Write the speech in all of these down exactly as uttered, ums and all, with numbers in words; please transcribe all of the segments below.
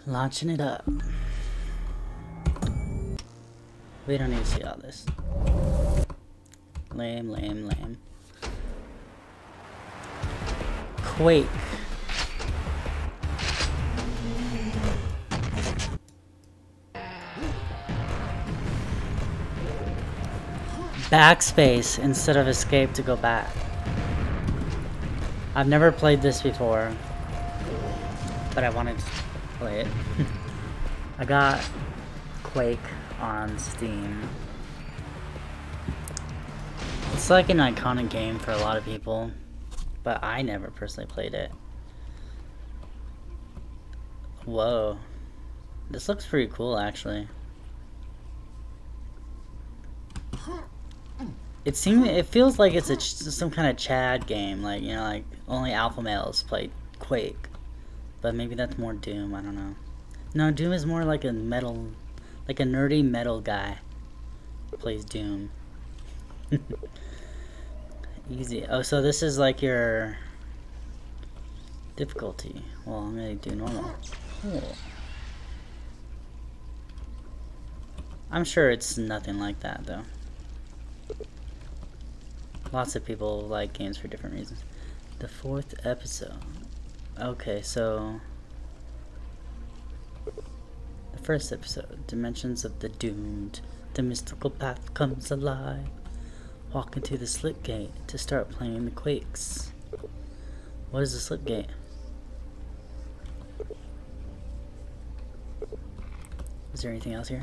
Launching it up. We don't need to see all this. Lame, lame, lame. Quake. Backspace instead of escape to go back. I've never played this before, but I wanted to play it. I got Quake on Steam. It's like an iconic game for a lot of people, but I never personally played it. Whoa. This looks pretty cool, actually. It seems, it feels like it's a ch some kind of Chad game, like, you know, like only alpha males play Quake. But maybe that's more Doom, I don't know. No, Doom is more like a metal, like a nerdy metal guy who plays Doom. Easy. Oh, so this is like your difficulty. Well, I'm gonna do normal. Cool. I'm sure it's nothing like that, though. Lots of people like games for different reasons. The fourth episode. Okay, so the first episode, Dimensions of the Doomed. The mystical path comes alive. Walk into the slip gate to start playing the Quakes. What is the slip gate? Is there anything else here?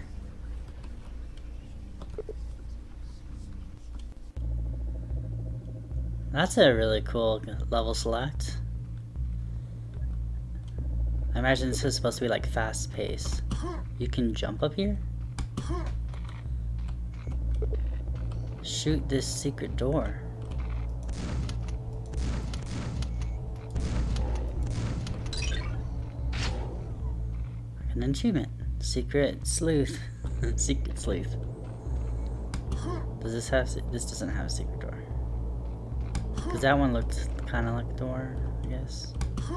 That's a really cool level select. I imagine this is supposed to be like fast paced. You can jump up here? Shoot this secret door. An achievement. Secret sleuth. Secret sleuth. Does this have, this doesn't have a secret door. Because that one looked kind of like a door, I guess.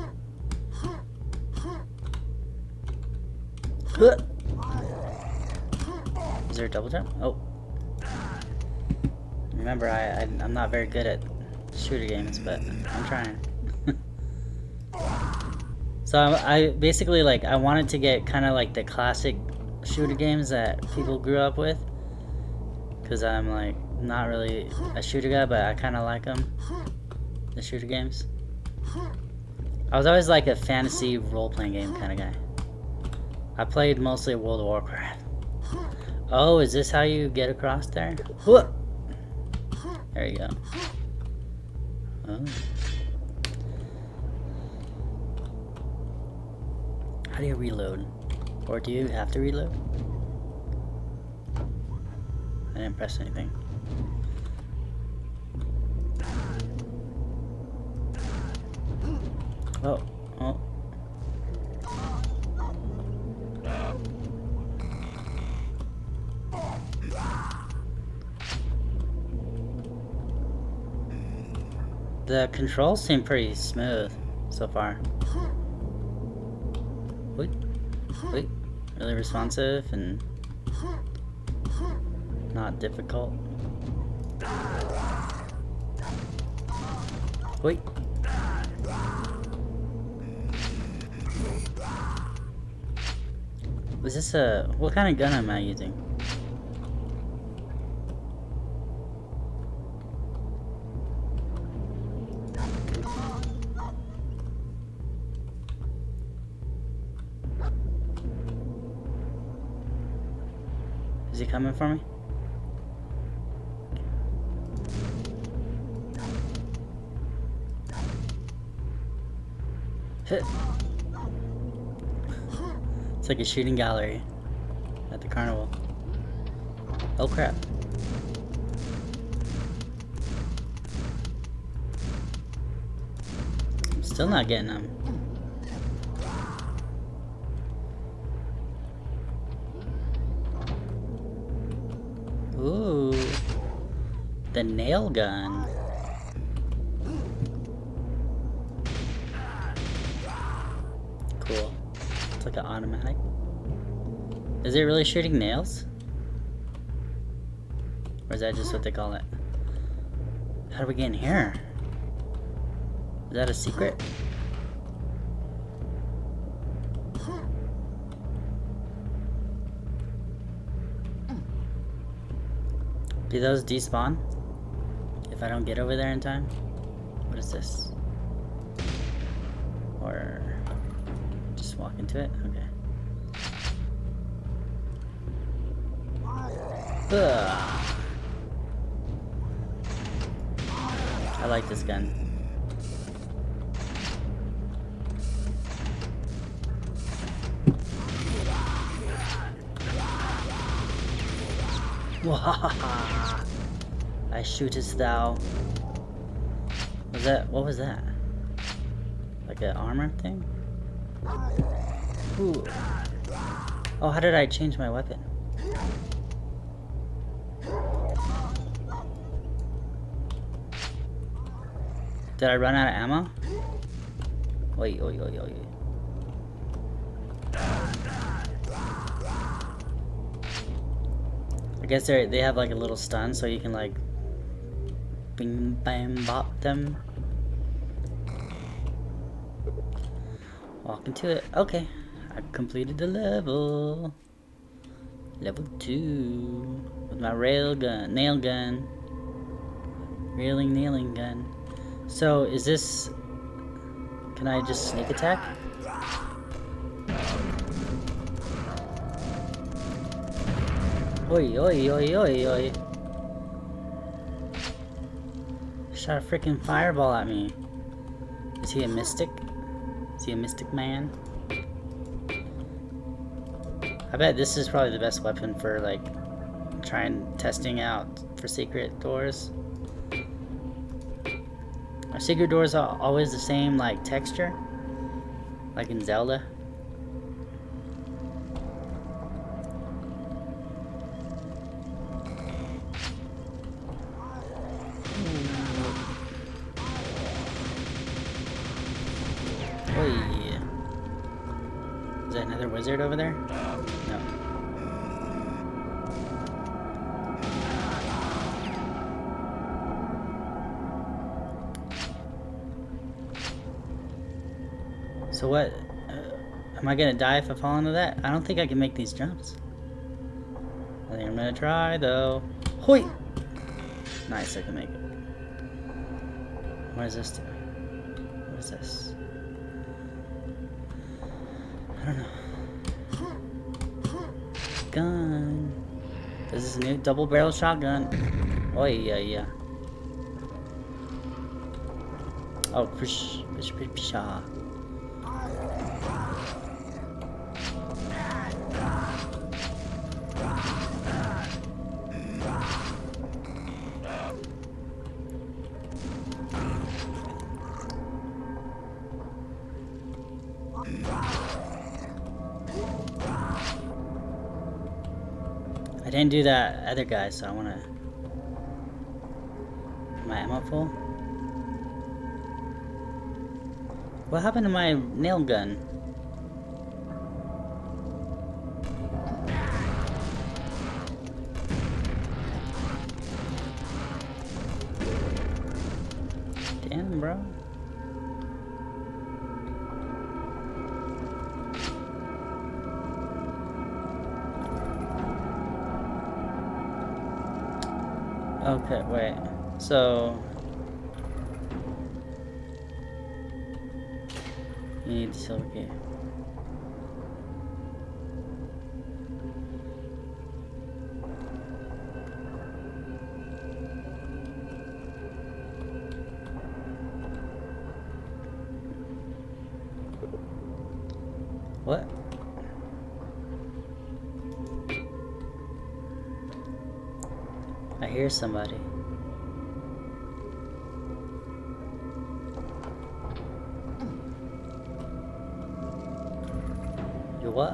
Is there a double jump? Oh. Remember, I, I, I'm not very good at shooter games, but I'm trying. So I, I basically, like, I wanted to get kind of like the classic shooter games that people grew up with. Because I'm, like, not really a shooter guy, but I kind of like them. The shooter games. I was always like a fantasy role-playing game kind of guy. I played mostly World of Warcraft. Oh, is this how you get across there? Whoop! There you go. Oh. How do you reload? Or do you have to reload? I didn't press anything. Oh, oh. The controls seem pretty smooth so far. Wait, wait, really responsive and not difficult. Wait. Was this a... what kind of gun am I using? Is he coming for me? Hit. It's like a shooting gallery at the carnival. Oh crap. I'm still not getting them. Ooh. The nail gun. Cool. It's like the automatic. Is it really shooting nails? Or is that just what they call it? How do we get in here? Is that a secret? Do those despawn? If I don't get over there in time? What is this? Or just walk into it? Okay. Ugh. I like this gun. Wahaha! I shootest thou. Was that? What was that? Like an armor thing? Ooh. Oh, how did I change my weapon? Did I run out of ammo? Wait, wait, wait, wait. I guess they they have like a little stun, so you can like bing bam bop them. Walk into it. Okay, I completed the level. Level two with my rail gun, nail gun, railing nailing gun. So is this? Can I just sneak attack? Oi, oi, oi, oi, oi. Shot a freaking fireball at me. Is he a mystic? Is he a mystic man? I bet this is probably the best weapon for like trying testing out for secret doors. Are secret doors always the same like texture? Like in Zelda? Oh yeah. Is that another wizard over there? No. So what? Uh, am I gonna die if I fall into that? I don't think I can make these jumps. I think I'm gonna try though. Hoi! Nice, I can make it. What does this do? What is this? I don't know. Gun. This is a new double barrel shotgun. Oh yeah, yeah. Oh, push, push, push, push. I didn't do that other guy, so I wanna. My ammo full? What happened to my nail gun? Damn, bro. Okay, wait. So you need the silver key. What? I hear somebody. You what?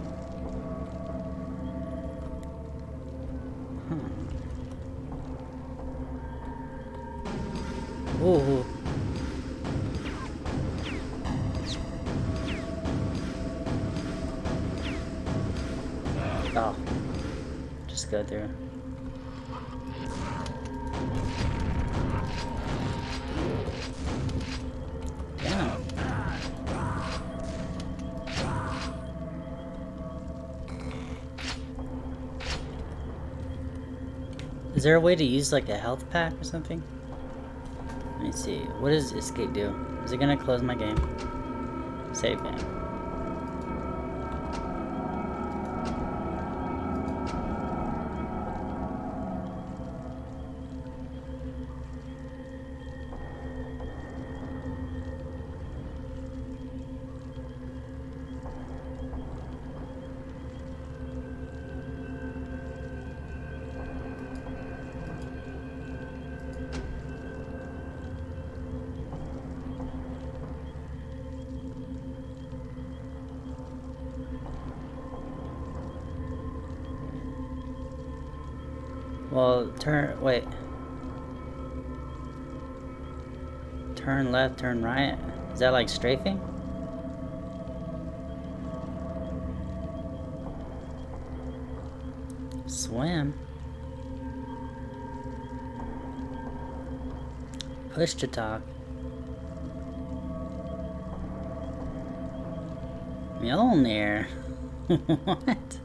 Hmm. Ooh. just go through. Damn. Is there a way to use like a health pack or something? Let me see. What does escape do? Is it gonna close my game? Save game. Well, turn, wait. Turn left, turn right. Is that like strafing? Swim. Push to talk. Mjolnir. What?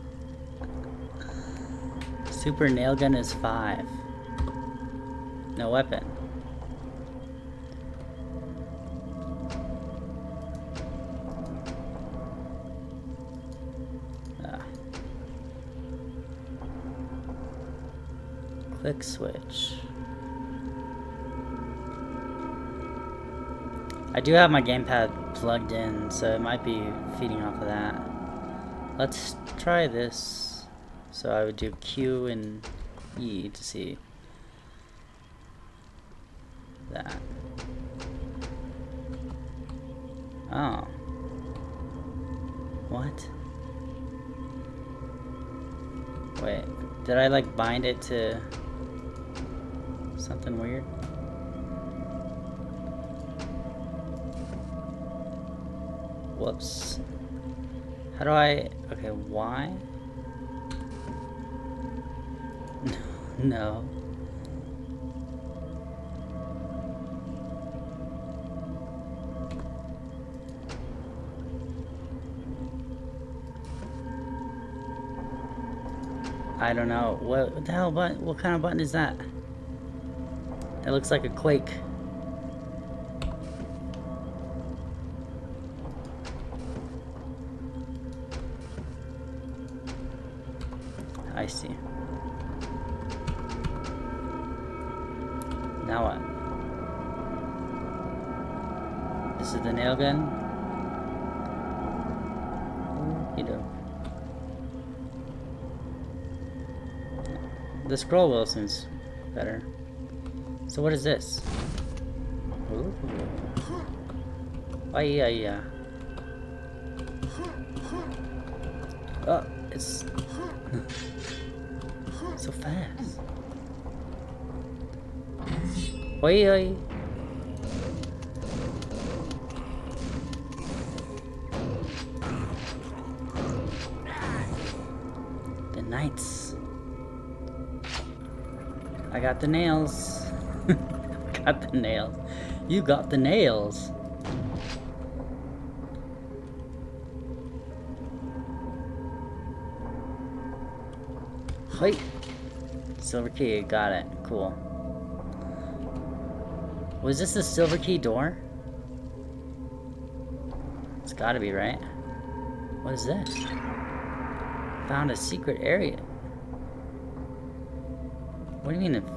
Super nail gun is five. No weapon. Ah. Quick switch. I do have my gamepad plugged in, so it might be feeding off of that. Let's try this. So I would do Q and E to see that. Oh. What? Wait, did I like bind it to something weird? Whoops. How do I, okay, Y? No. I don't know. What, what the hell button? What kind of button is that? That looks like a Quake. I see. Now what? This is the nail gun. You know. The scroll wheel seems better. So what is this? Ooh. Oh yeah, yeah. Oh, it's so fast. Oi, oi. The knights. I got the nails. Got the nails. You got the nails. Wait. Silver key, got it. Cool. Was this the silver key door? It's gotta be, right? What is this? Found a secret area. What do you mean if...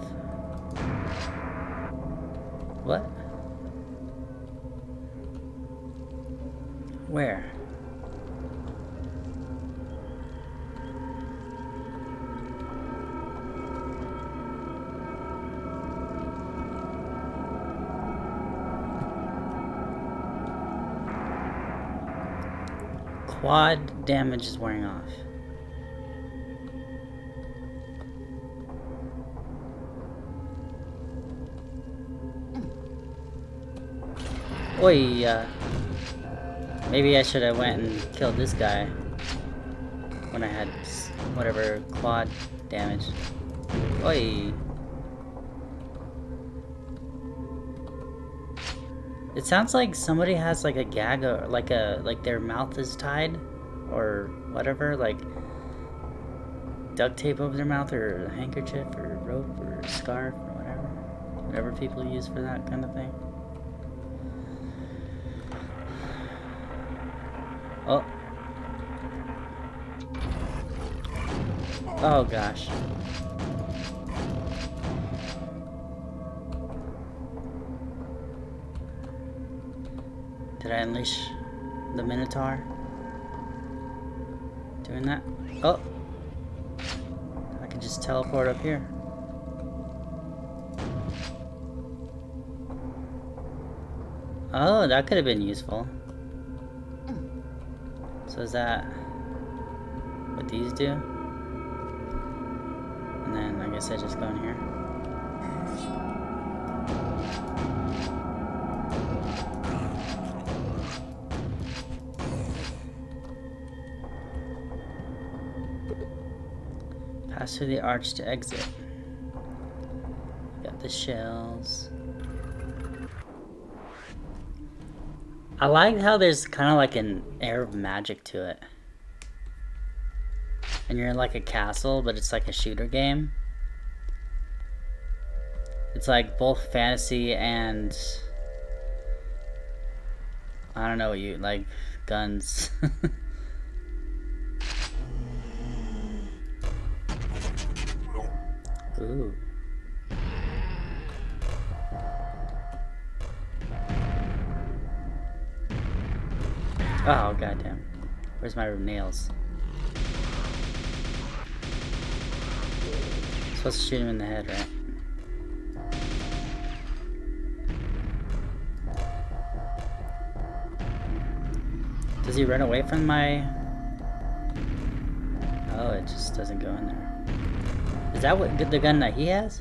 What? Where? Quad damage is wearing off. Oi, uh, maybe I should have went and killed this guy when I had whatever quad damage. Oi. It sounds like somebody has like a gag or like a like their mouth is tied or whatever, like duct tape over their mouth or a handkerchief or rope or a scarf or whatever. Whatever people use for that kind of thing. Oh. Oh gosh. Did I unleash the Minotaur? Doing that? Oh! I can just teleport up here. Oh, that could have been useful. So is that what these do? And then I guess I just go in here. Pass through the arch to exit. Got the shells. I like how there's kind of like an air of magic to it. And you're in like a castle, but it's like a shooter game. It's like both fantasy and... I don't know what you... like guns. Ooh. Oh, goddamn. Where's my nails? I'm supposed to shoot him in the head, right? Does he run away from my... Oh, it just doesn't go in there. Is that what the gun that he has?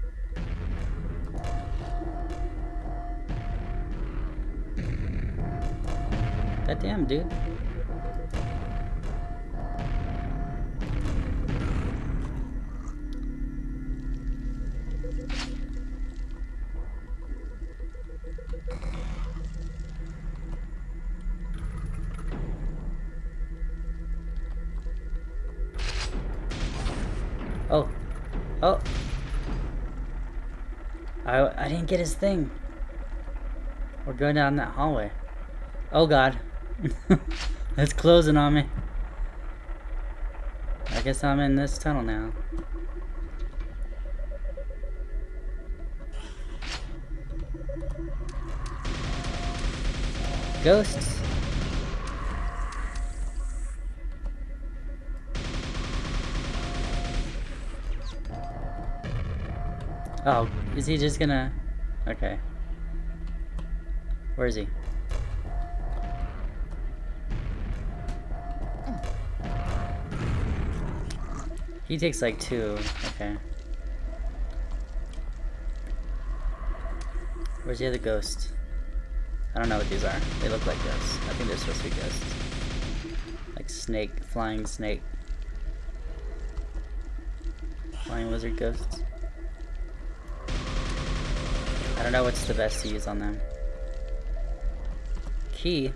God damn, dude. Oh. Oh. I, I didn't get his thing. We're going down that hallway. Oh god. It's closing on me. I guess I'm in this tunnel now. Ghosts. Oh, is he just gonna... Okay. Where is he? He takes like two. Okay. Where's the other ghost? I don't know what these are. They look like ghosts. I think they're supposed to be ghosts. Like snake, flying snake. Flying lizard ghosts. I don't know what's the best to use on them. Key.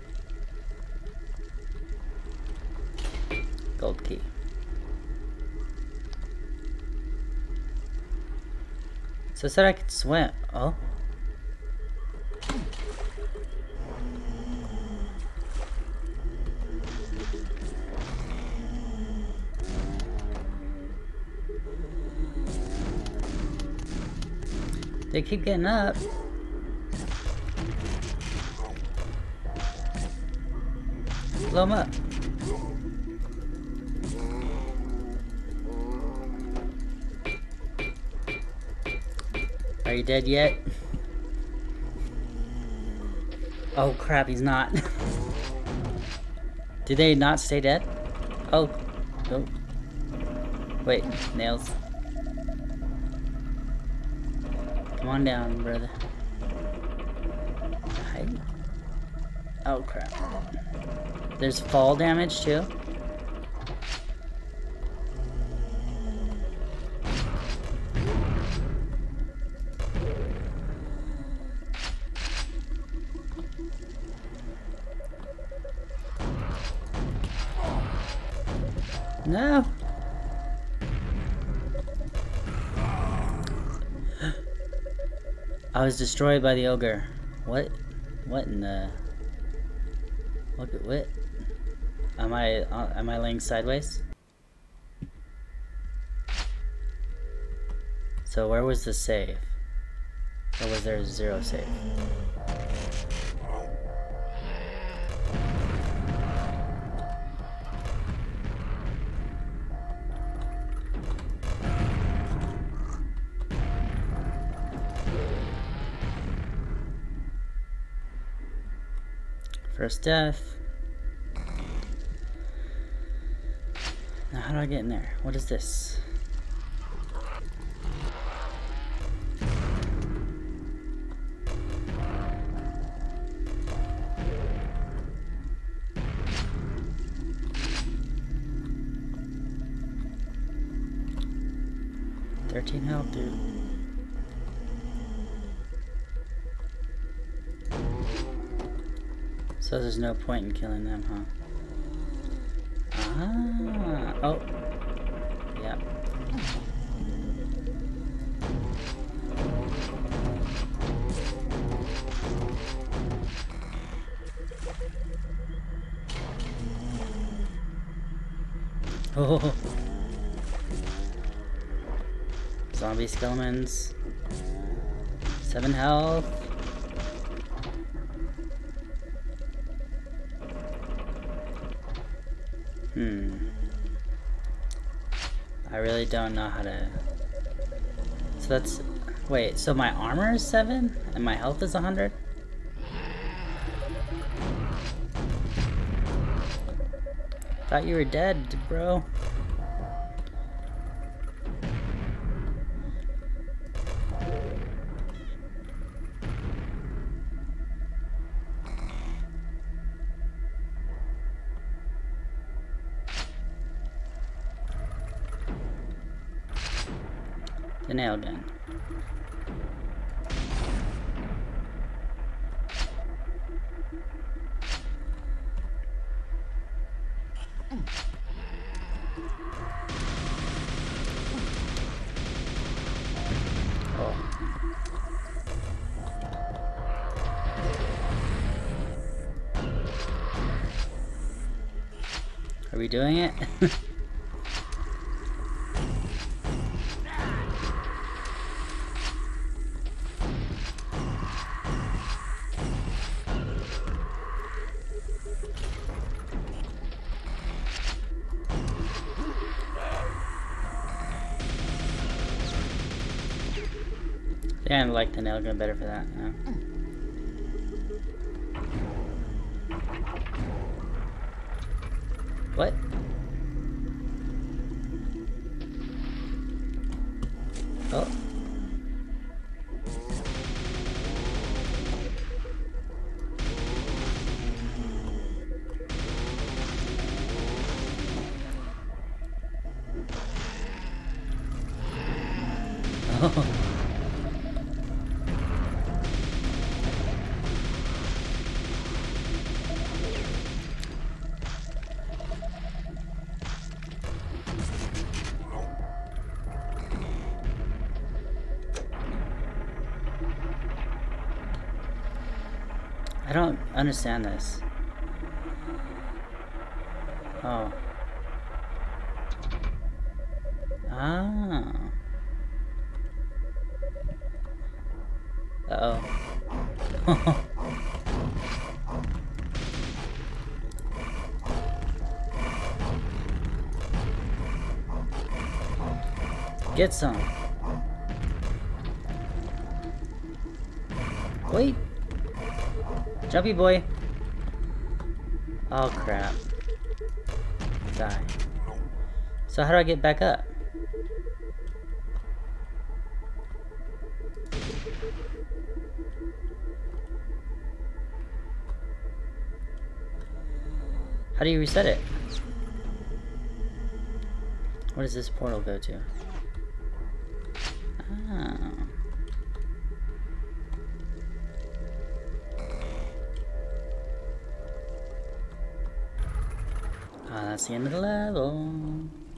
Gold key. So it said I could swim. Oh. They keep getting up. Blow them up. Are you dead yet? Oh crap, he's not. Do they not stay dead? Oh. Oh. Wait, nails. Come on down, brother. Hide. Oh crap. There's fall damage too. No! I was destroyed by the ogre. What? What in the... What? What? Am I, uh, am I laying sideways? So where was the save? Or was there a zero save? First death. Now how do I get in there? What is this? thirteen health, dude. So there's no point in killing them, huh? Ah, oh. Yeah. Oh. Zombie skeletons. Seven health. Hmm. I really don't know how to... So that's... Wait, so my armor is seven? And my health is one hundred? Thought you were dead, bro. The nail gun. Oh. Are we doing it? Yeah, I like the nail gun better for that. Yeah. What? Oh. Oh. I don't understand this. Oh. Ah. Uh-oh. Get some. Wait. Jumpy boy. Oh crap. Die. So how do I get back up? How do you reset it? Where does this portal go to? Oh. Ah, that's the end of the level.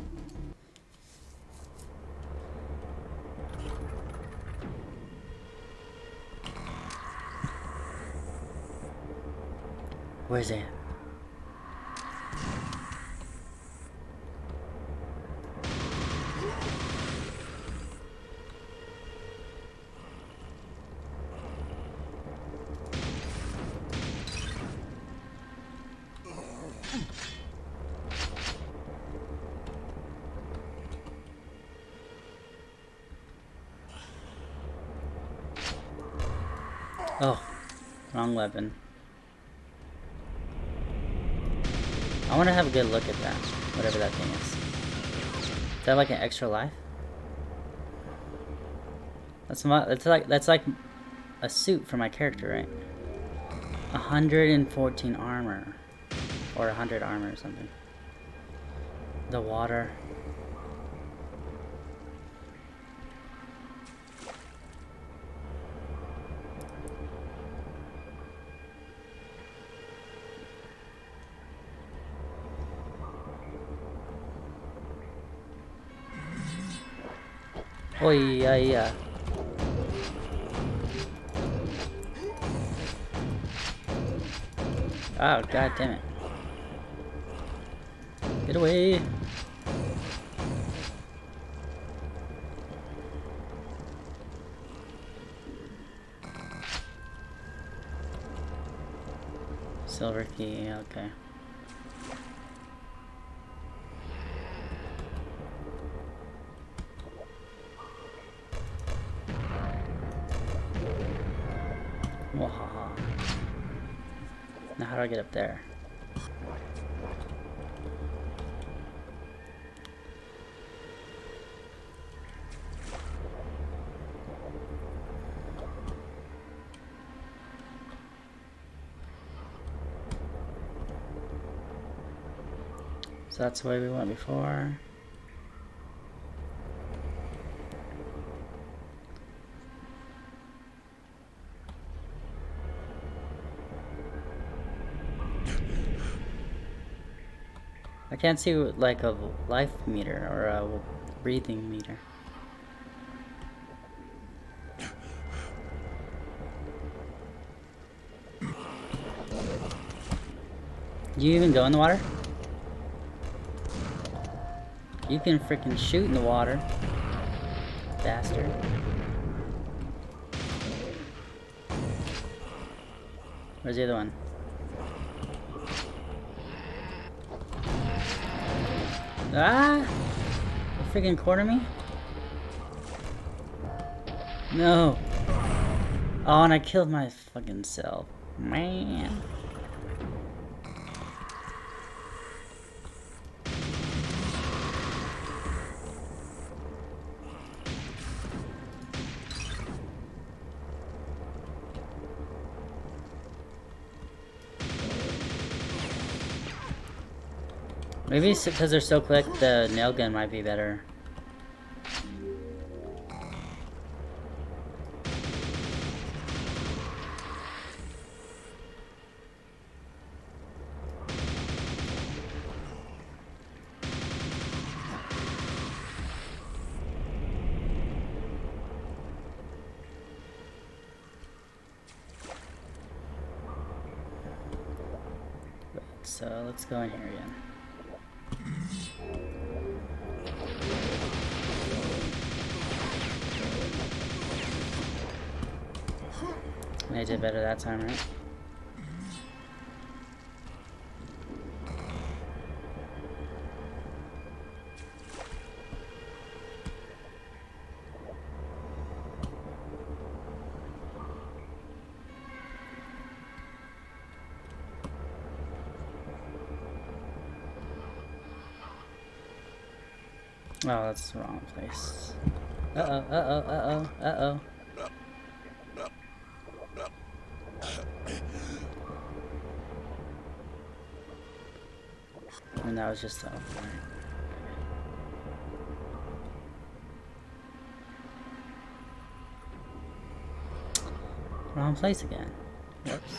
Where's it? Oh, wrong weapon. I want to have a good look at that, whatever that thing is. Is that like an extra life? That's my, that's like that's like a suit for my character, right? one hundred fourteen armor, or one hundred armor or something. The water. Oh yeah, yeah. Oh, god damn it. Get away. Silver key, okay. Wahaha. Now how do I get up there? So that's the way we went before. I can't see like a life meter or a breathing meter. Do you even go in the water? You can freaking shoot in the water, bastard. Where's the other one? Ah! You freaking corner me? No! Oh, and I killed my fucking self. Man. Maybe it's because they're so quick, the nail gun might be better. So let's go in here again. I did better that time, right? Oh, that's the wrong place. Uh-oh, uh-oh, uh-oh, uh-oh. And that was just the opener. Wrong place again. Whoops.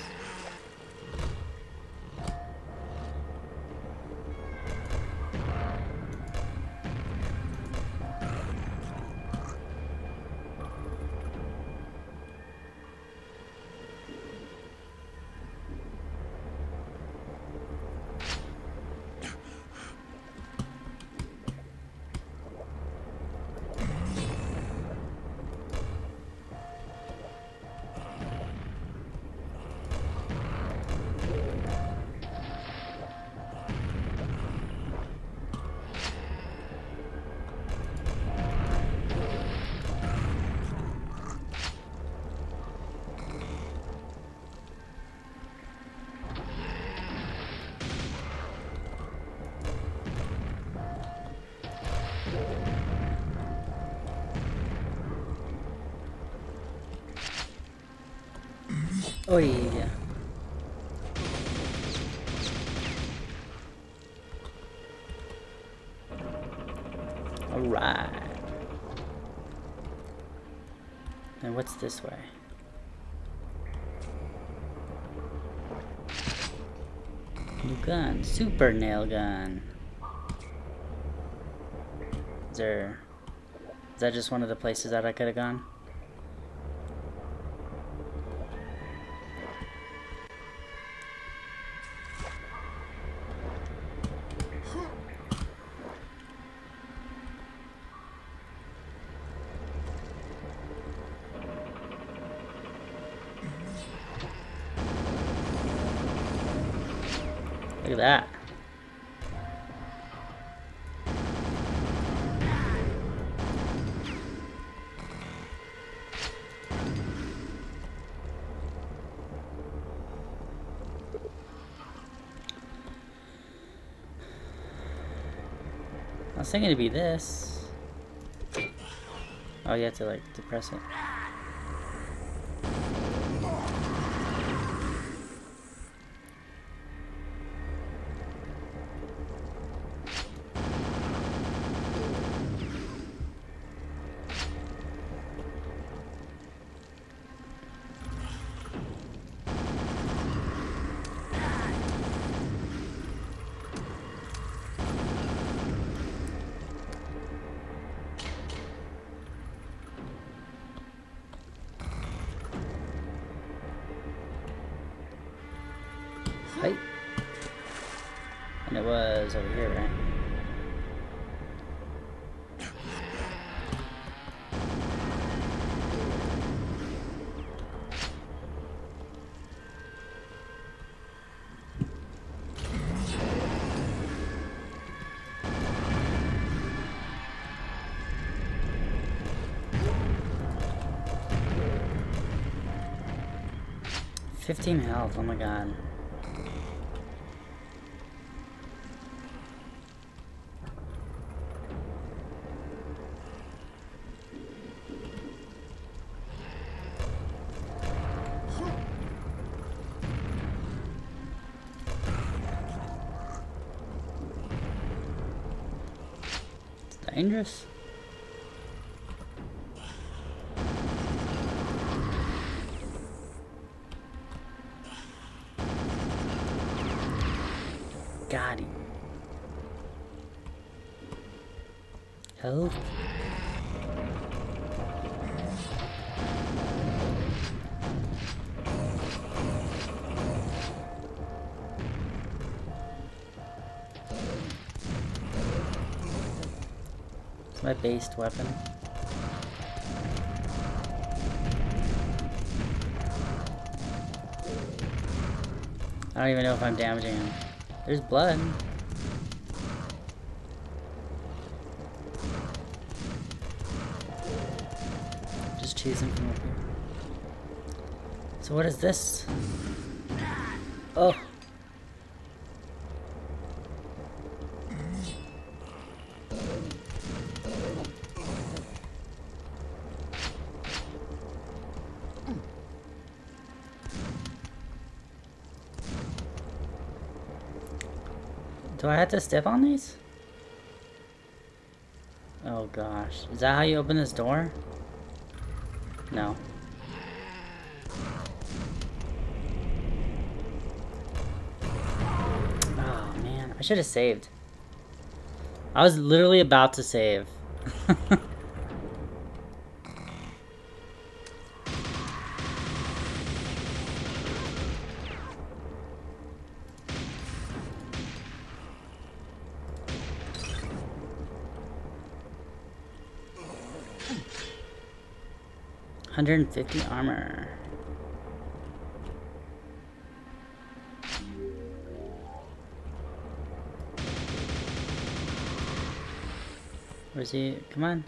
Oh yeah. Alright. And what's this way? New gun. Super nail gun. Is there... Is that just one of the places that I could have gone? Look at that. I was thinking it'd be this. Oh, you have to like depress it. Right. And it was over here, right? Fifteen health, oh my god. Dangerous. Got him. Health. My based weapon. I don't even know if I'm damaging him. There's blood. Just cheesing from up here. So what is this? Oh. Do I have to step on these? Oh gosh. Is that how you open this door? No. Oh man, I should have saved. I was literally about to save. one hundred fifty armor. Where's he? Come on.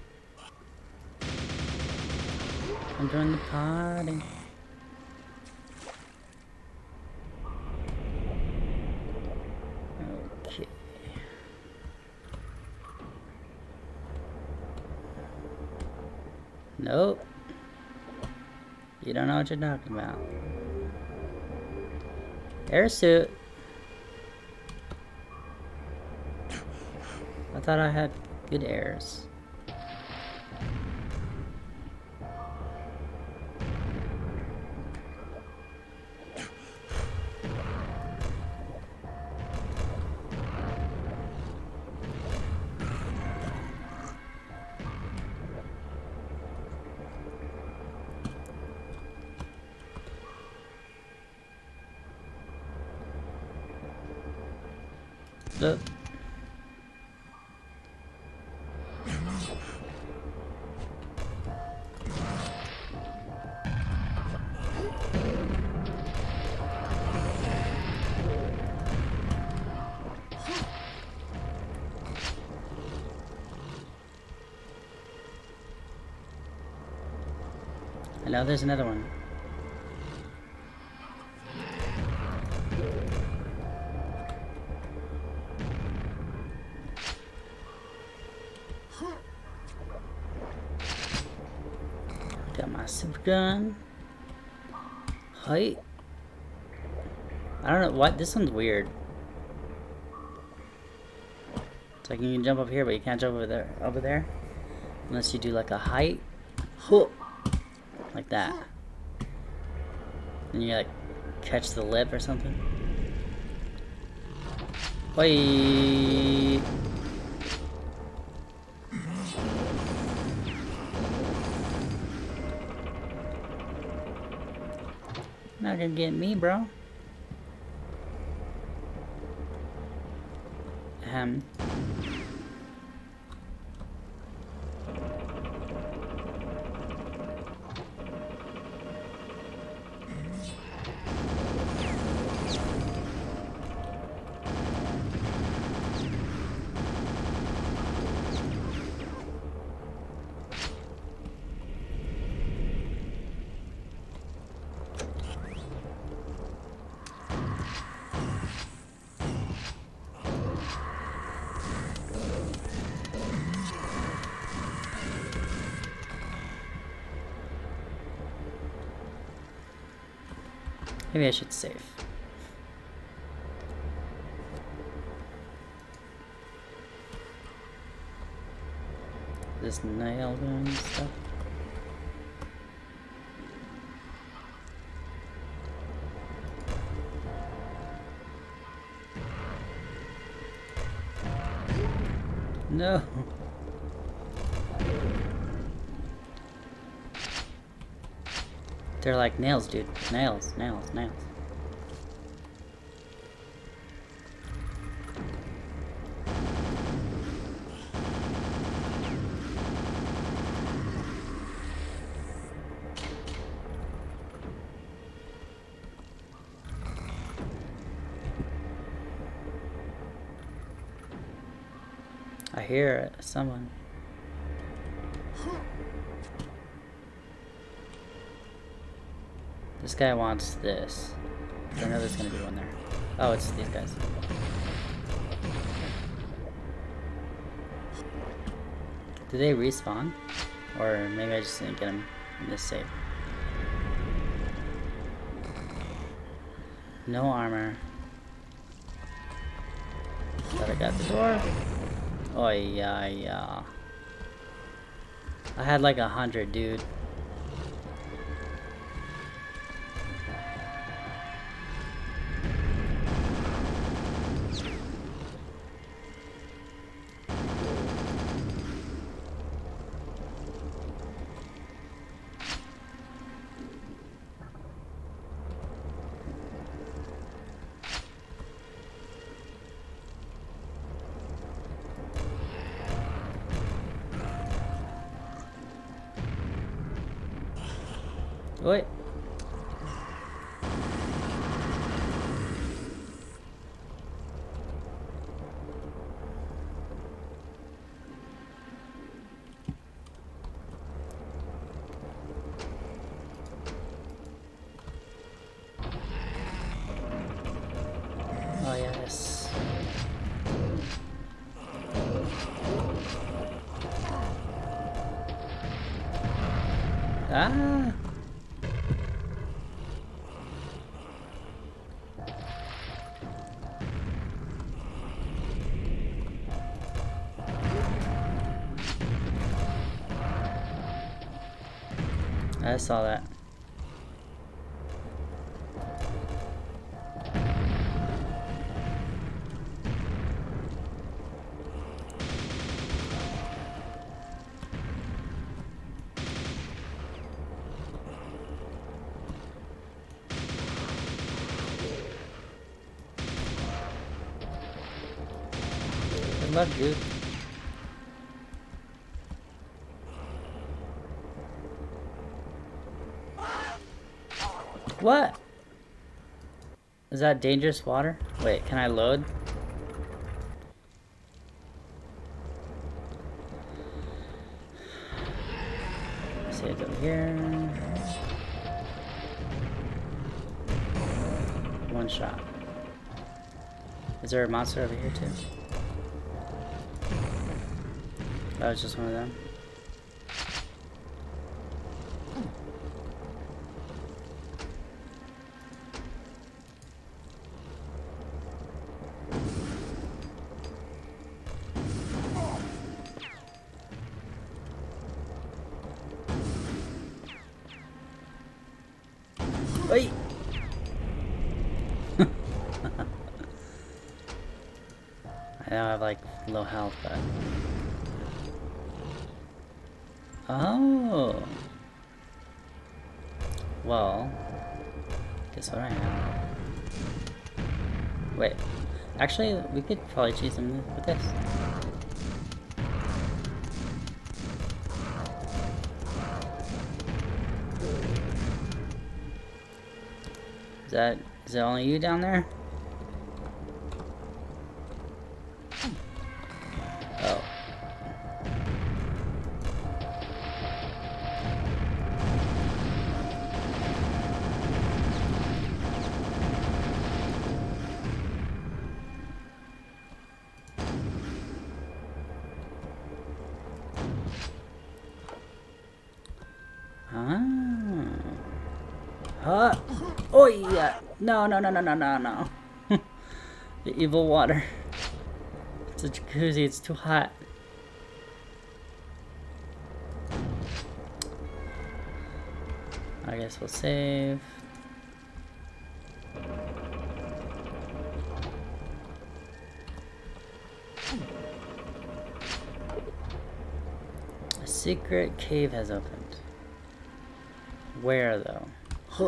Come join the party. Okay. Nope. You don't know what you're talking about. Air suit. I thought I had good airs. Look. I know there's another one. Got my super gun. Height. I don't know what this one's weird. It's like you can jump up here, but you can't jump over there. Over there, unless you do like a height, like that. And you like catch the lip or something. Wait. Not gonna get me, bro. Ahem. Maybe I should save. This nail gun stuff. No. They're like nails, dude. Nails, nails, nails. I hear someone. This guy wants this. I know there's gonna be one there. Oh, it's these guys. Did they respawn? Or maybe I just didn't get them in this save. No armor. Thought I got the door. Oh yeah, yeah. I had like a hundred, dude. What? Oh yes. Ah. I saw that. Good luck, dude. What? Is that dangerous water? Wait, can I load? Save over here. One shot. Is there a monster over here too? That was just one of them. Wait. I know I have like low health, but oh, well, guess what I have. Wait, actually, we could probably choose them with this. Is that is it only you down there? Oh. Ah. Huh? Oh yeah! No, no, no, no, no, no, no. The evil water. It's a jacuzzi, it's too hot. I guess we'll save. A secret cave has opened. Where though? Huh.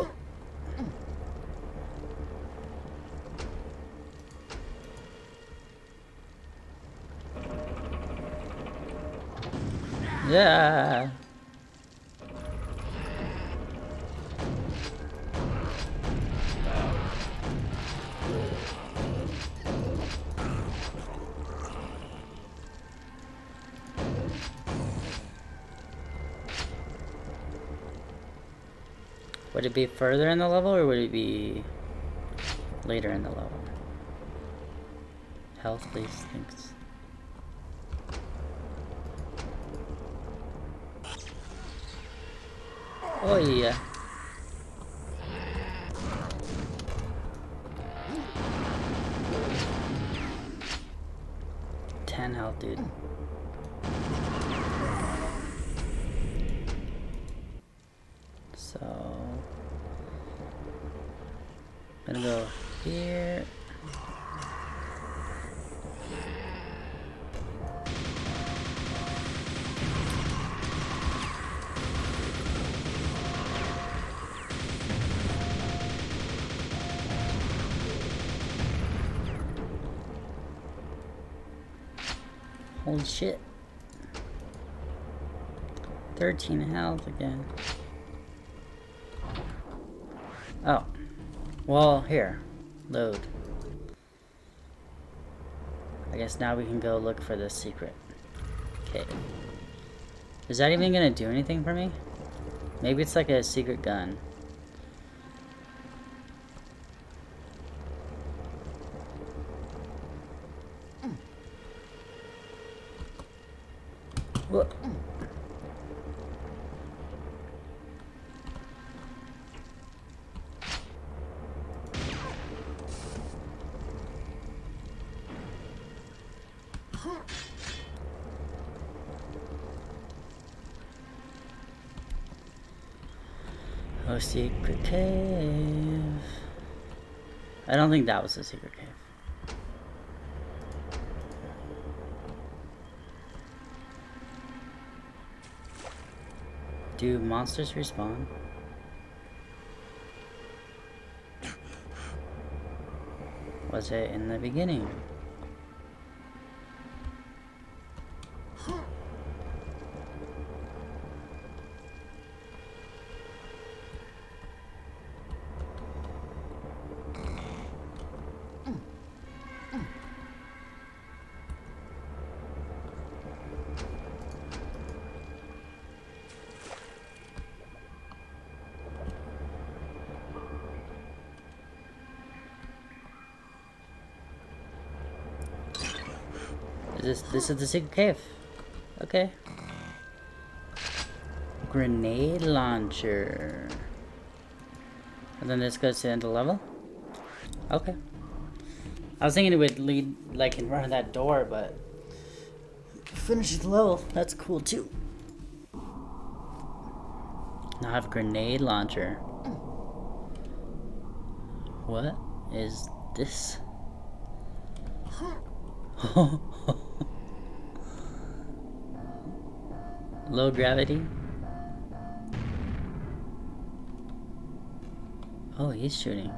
Yeah. Would it be further in the level or would it be later in the level? Health, please, thanks. Oh yeah. ten health, dude. So I'm gonna go here. Holy shit. thirteen health again. Oh. Well, here. Load. I guess now we can go look for this secret cave. Is that even gonna do anything for me? Maybe it's like a secret gun. What? Oh, secret cave. I don't think that was a secret cave. Do monsters respawn? Was it in the beginning? This this is the secret cave. Okay. Grenade launcher. And then this goes to the end of the level? Okay. I was thinking it would lead like in front of that door, but finishes the level. That's cool too. Now I have a grenade launcher. What is this? Low gravity. Oh, he's shooting.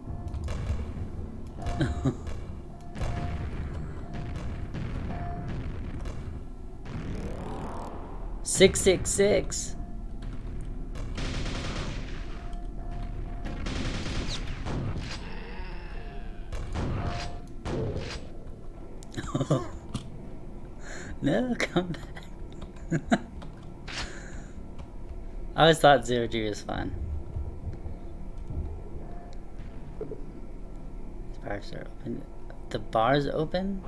Six six six. No, come back. I always thought zero G was fun. These bars are open. The bar's open?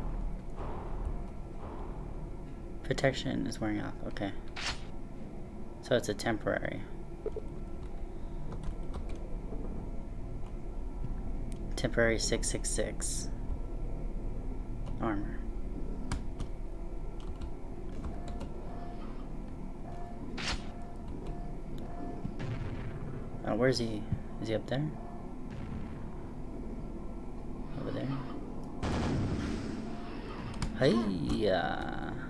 Protection is wearing off. Okay. So it's a temporary. Temporary six six six. Armor. Oh, where is he? Is he up there? Over there? Hiya!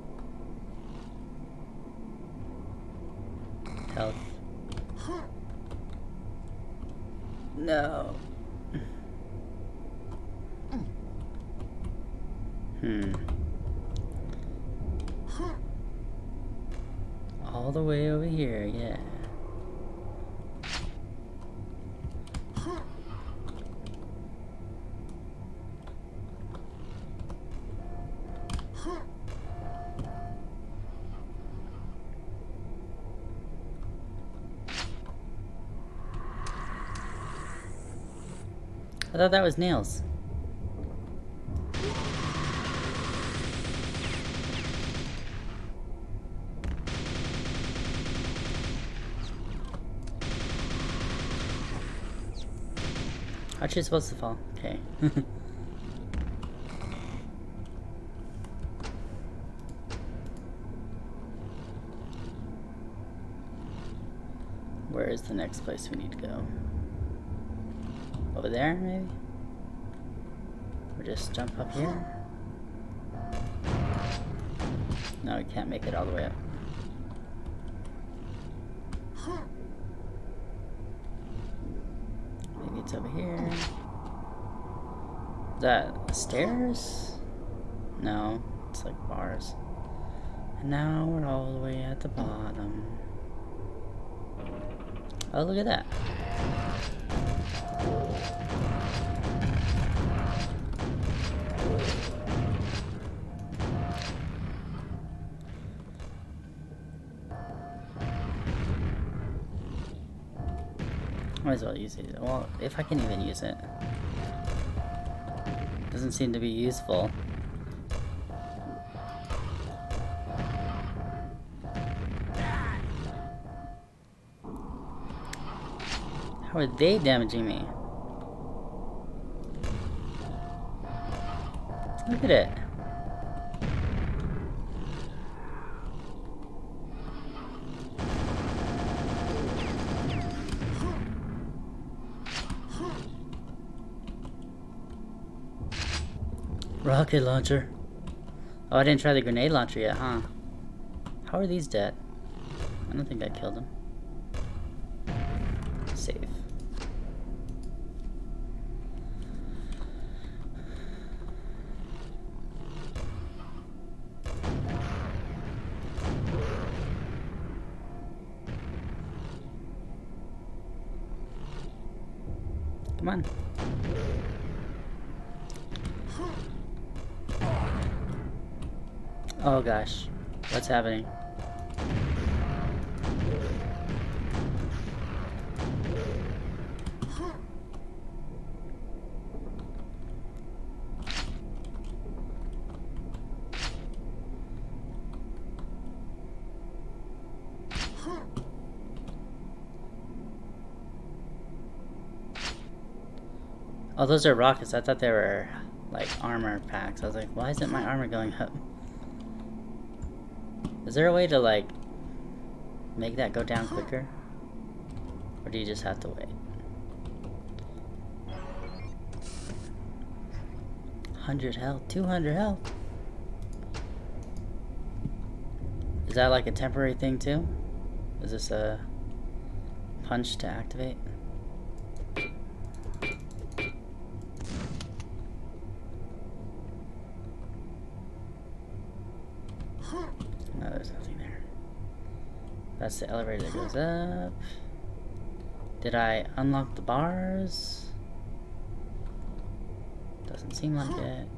Health. No. Hmm. All the way over here, yeah. I thought that was nails. How'd she supposed to fall? Okay. Where is the next place we need to go? Over there, maybe? Or just jump up here? No, we can't make it all the way up. Maybe it's over here. Is that stairs? No, it's like bars. And now we're all the way at the bottom. Oh, look at that. Might as well use it. Well, if I can even use it. Doesn't seem to be useful. How are they damaging me? Look at it. Rocket launcher. Oh, I didn't try the grenade launcher yet, huh? How are these dead? I don't think I killed them. Save. Come on. Oh gosh, what's happening? Oh, those are rockets. I thought they were like armor packs. I was like, why isn't my armor going up? Is there a way to like make that go down quicker? Or do you just have to wait? one hundred health, two hundred health. Is that like a temporary thing too? Is this a punch to activate? No, there's nothing there. That's the elevator that goes up. Did I unlock the bars? Doesn't seem like it.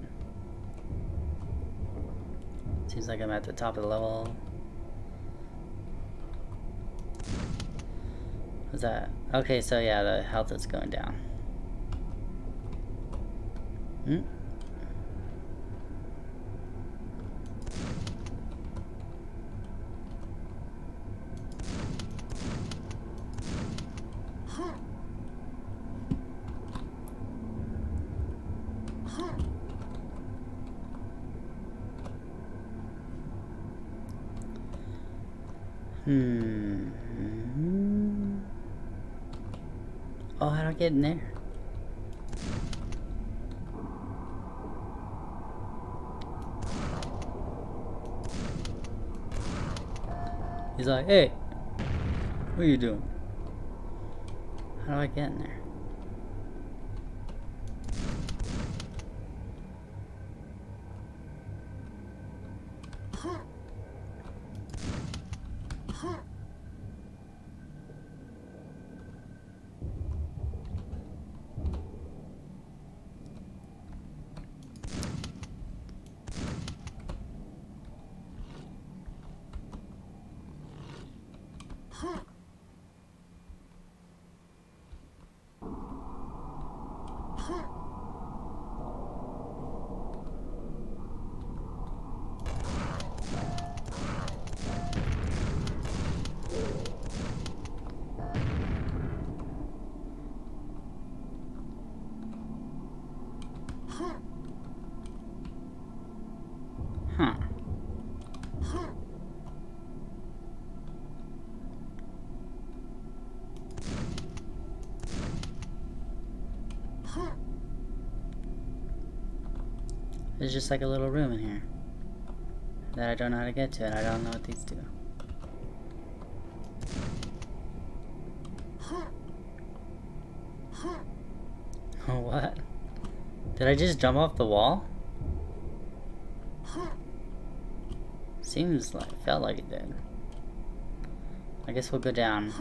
Seems like I'm at the top of the level. What's that? Okay, so yeah, the health is going down. Hmm? Hmm. Oh, how do I get in there? He's like, hey, what are you doing? How do I get in there? Huh. There's just like a little room in here that I don't know how to get to, and I don't know what these do. Oh, what? Did I just jump off the wall? Seems like, felt like it did. I guess we'll go down.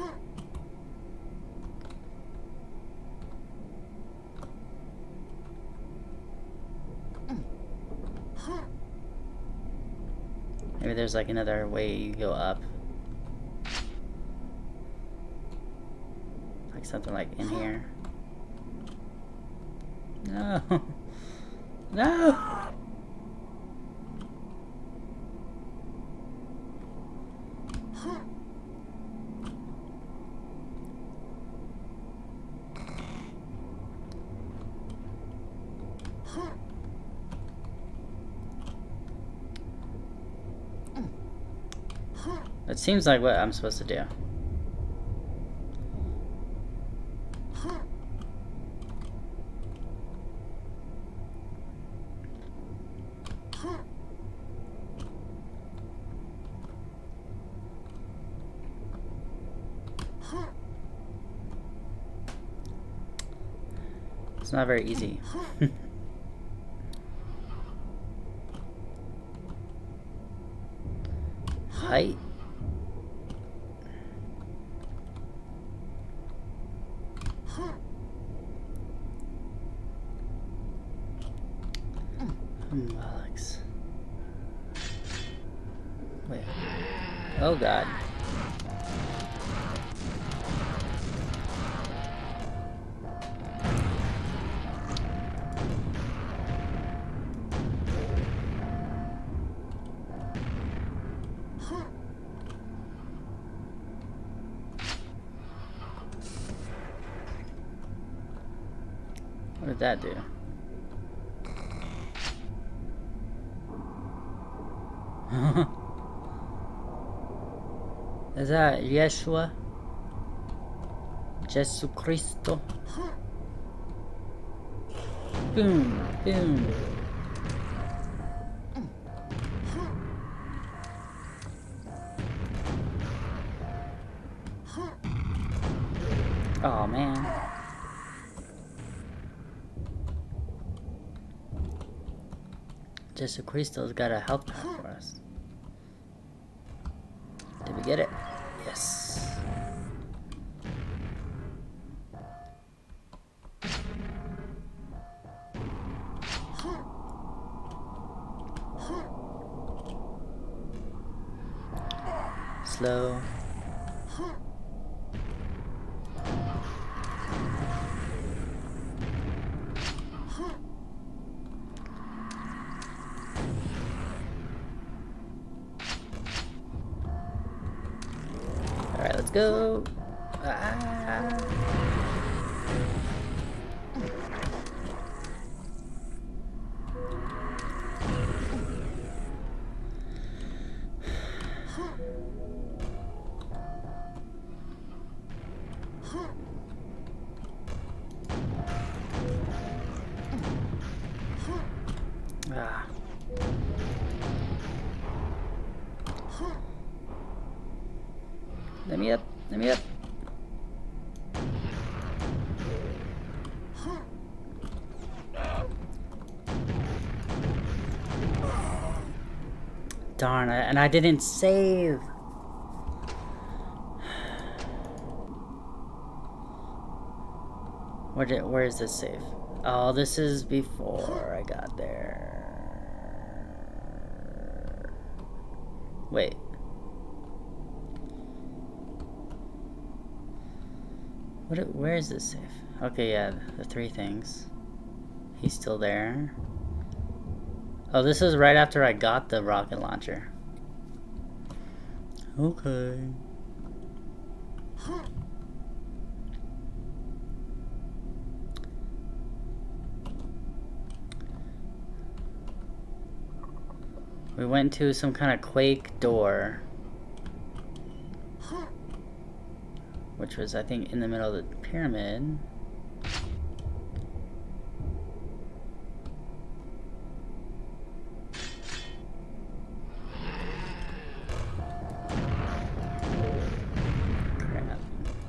Maybe there's like another way you go up. Like something like in here. No. No. It seems like what I'm supposed to do. It's not very easy. Height. Hmm, Alex. Wait. Oh God. What did that do? Is that Yeshua? Jesu Cristo? Boom, boom. Oh man. Jesu Cristo's got a health pack for us. Did we get it? Yes. Slow. Alright, let's go. Ah. Ah. Let me up, let me up. Darn it, and I didn't save. Where did, where is this save? Oh, this is before I got there. Wait. What? Where is this safe? Okay, yeah, the three things. He's still there. Oh, this is right after I got the rocket launcher. Okay. We went to some kind of Quake door, which was, I think, in the middle of the pyramid. Crap.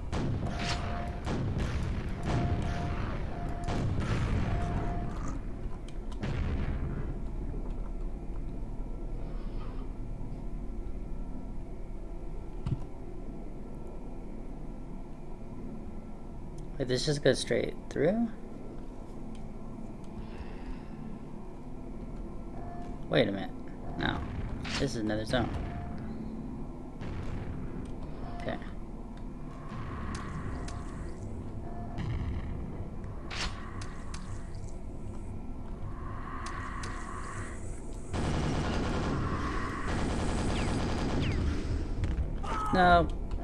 Wait, this just goes straight through? Wait a minute. No. This is another zone. Okay. No.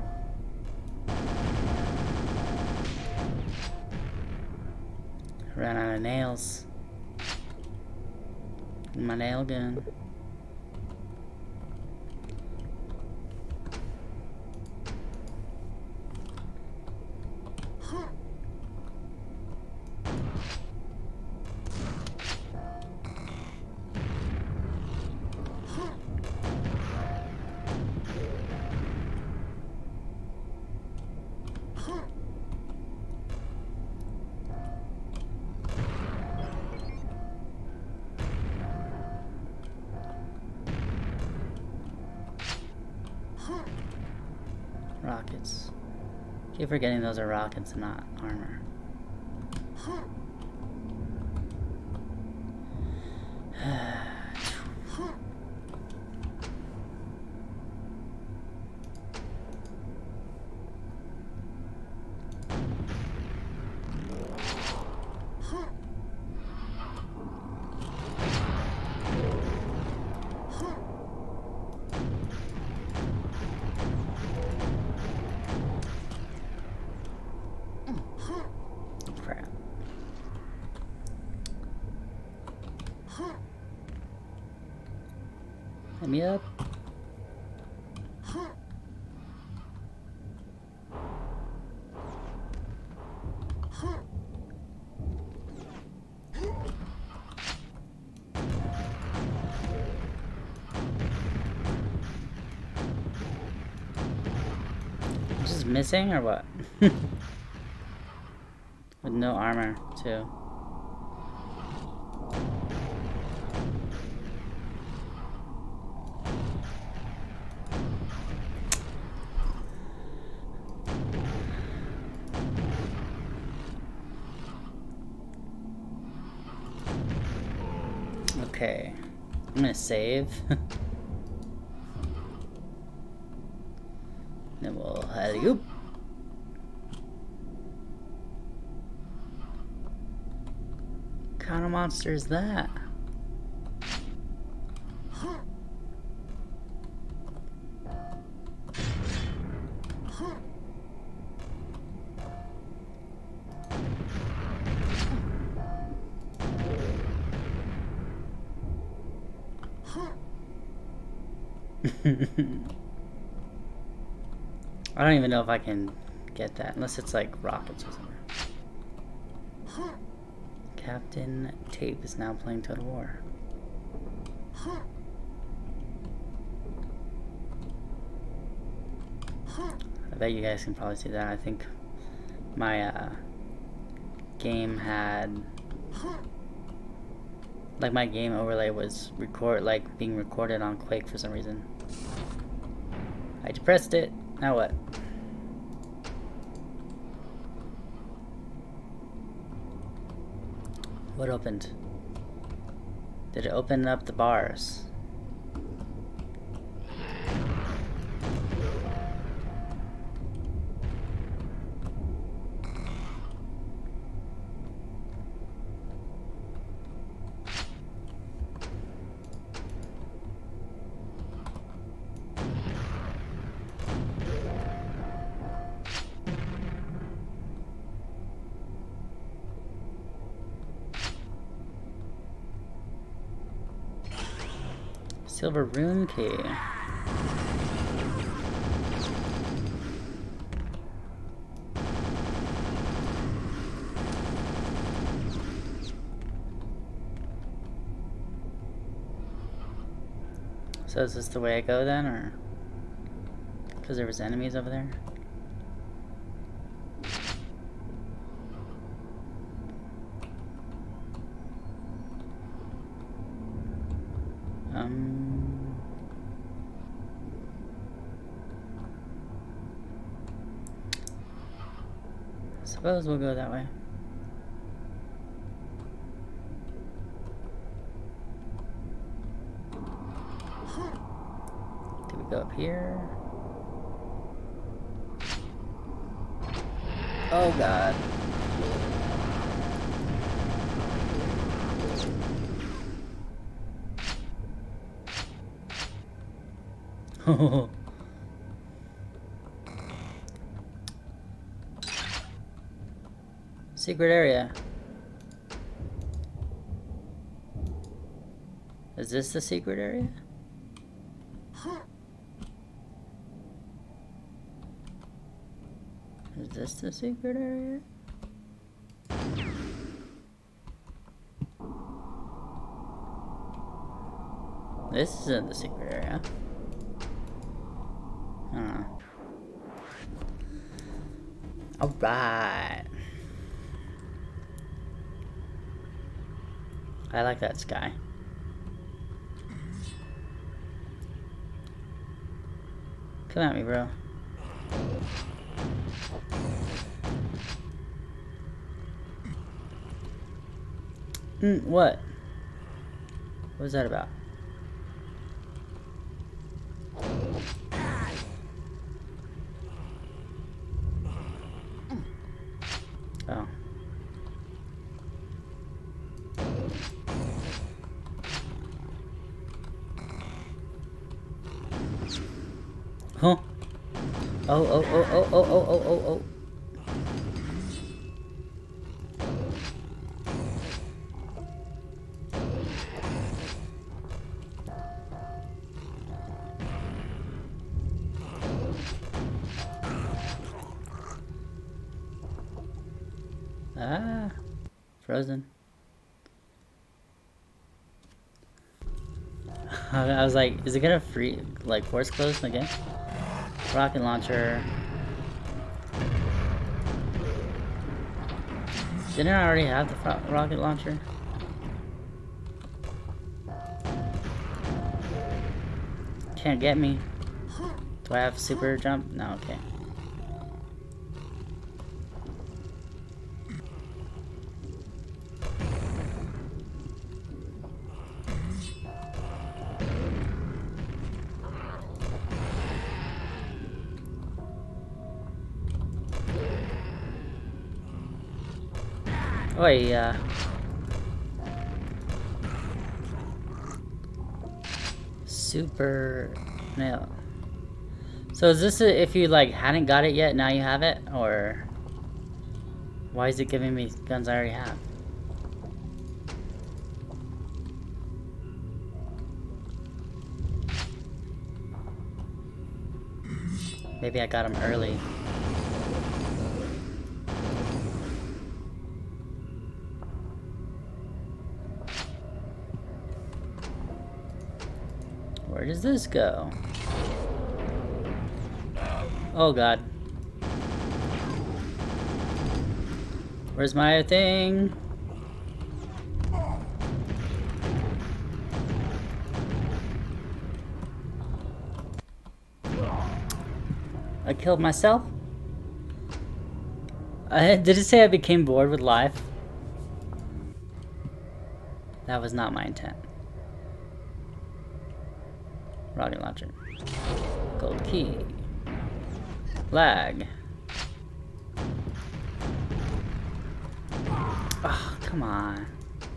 Ran out of nails. My nail gun. Keep forgetting those are rockets and not armor. Crap. Hit me up. Just missing or what? With no armor, too. Okay, I'm gonna save. Then we'll alley-oop. What kind of monster is that? I don't even know if I can get that unless it's like rockets or something. Captain Tape is now playing Total War. I bet you guys can probably see that. I think my uh, game had, like my game overlay was record, like being recorded on Quake for some reason. I depressed it. Now what? What opened? Did it open up the bars? Silver rune key. So is this the way I go then, or because there was enemies over there? Um. Suppose we'll go that way. Do we go up here? Oh God. Oh. Secret area. Is this the secret area? Is this the secret area? This isn't the secret area. I don't know. Alright. I like that sky. Come at me, bro. Mm, what? What was that about? Oh. Huh? Oh, oh, oh, oh, oh, oh, oh, oh, oh. Ah, frozen. I was like, is it gonna free, like, force close again? Rocket launcher. Didn't I already have the rocket launcher? Can't get me. Do I have super jump? No, okay. Oh yeah. Super nail. So is this a, if you like hadn't got it yet, now you have it, or why is it giving me guns I already have? Maybe I got them early. Where does this go? Oh god. Where's my thing? I killed myself? I, did it say I became bored with life? That was not my intent. Rocket launcher. Gold key. Lag. Oh, come on.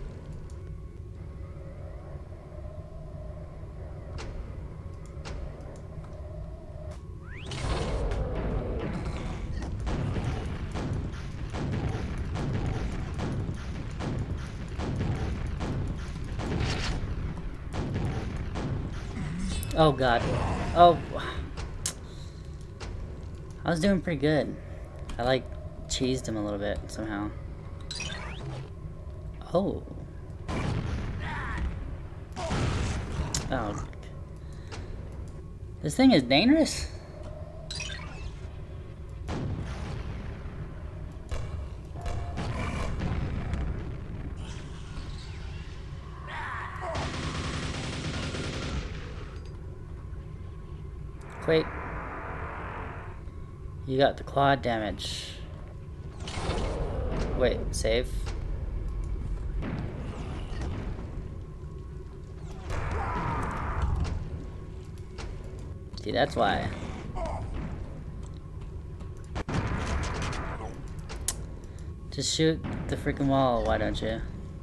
Oh god. Oh. I was doing pretty good. I like cheesed him a little bit somehow. Oh. Oh. This thing is dangerous? Quake. You got the quad damage. Wait, save. See, that's why. Just shoot the freaking wall, why don't you?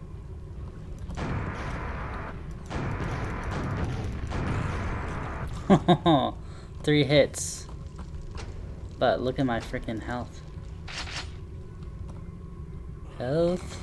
Three hits. But look at my freaking health. Health.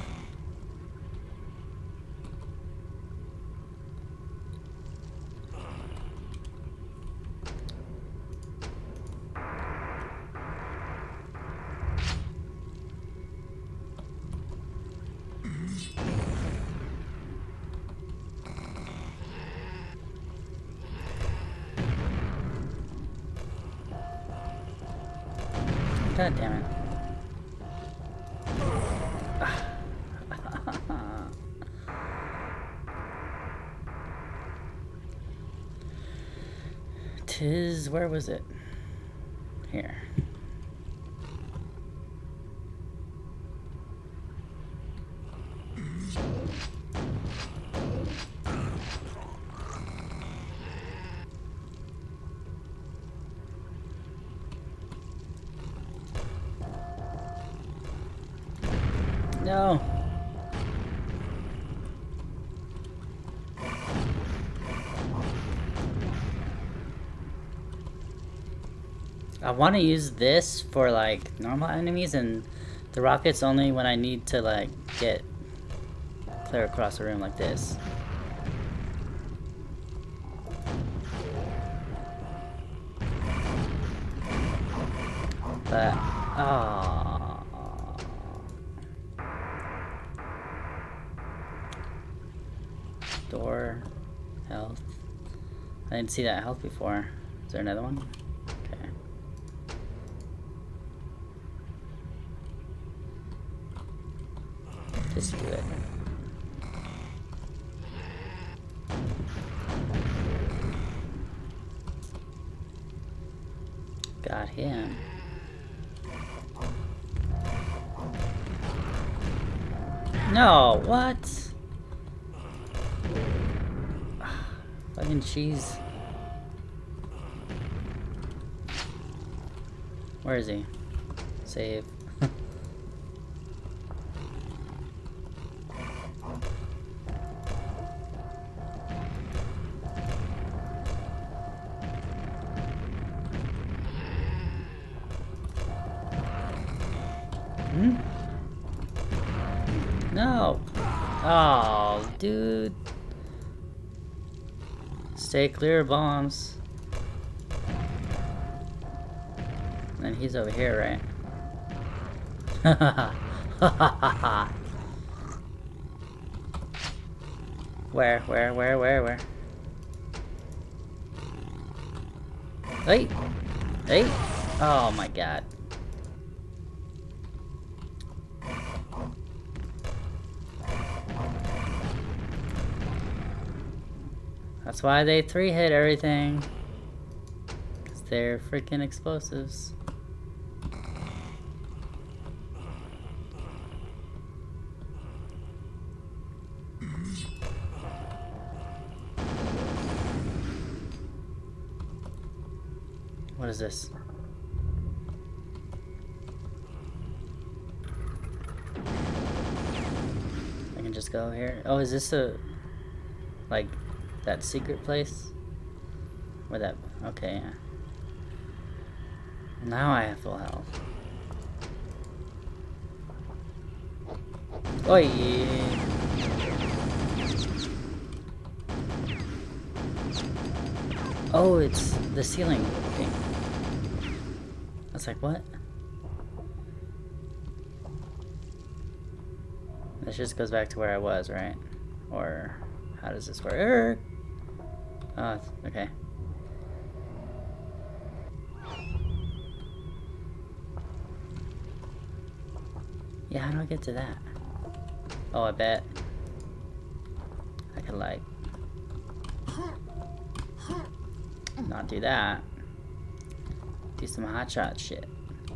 God damn it. Tis, where was it? Here. No. I want to use this for like normal enemies, and the rockets only when I need to like get clear across the room like this. But oh, door, health. I didn't see that health before. Is there another one? Okay. Just do it. Got him. No, what? Fucking cheese. Where is he? Save. Hmm? No. Oh, dude. Stay clear of bombs. And then he's over here, right? Where, where, where, where, where? Hey! Hey! Oh my god. That's why they three hit everything. Because they're freaking explosives. What is this? I can just go here. Oh, is this a... like... that secret place? Where that... okay, yeah. Now I have full health. Oh yeah. Oh, it's the ceiling thing. I was like, what? This just goes back to where I was, right? Or how does this work? Oh, okay. Yeah, how do I get to that? Oh, I bet I could like not do that. Do some hotshot shit.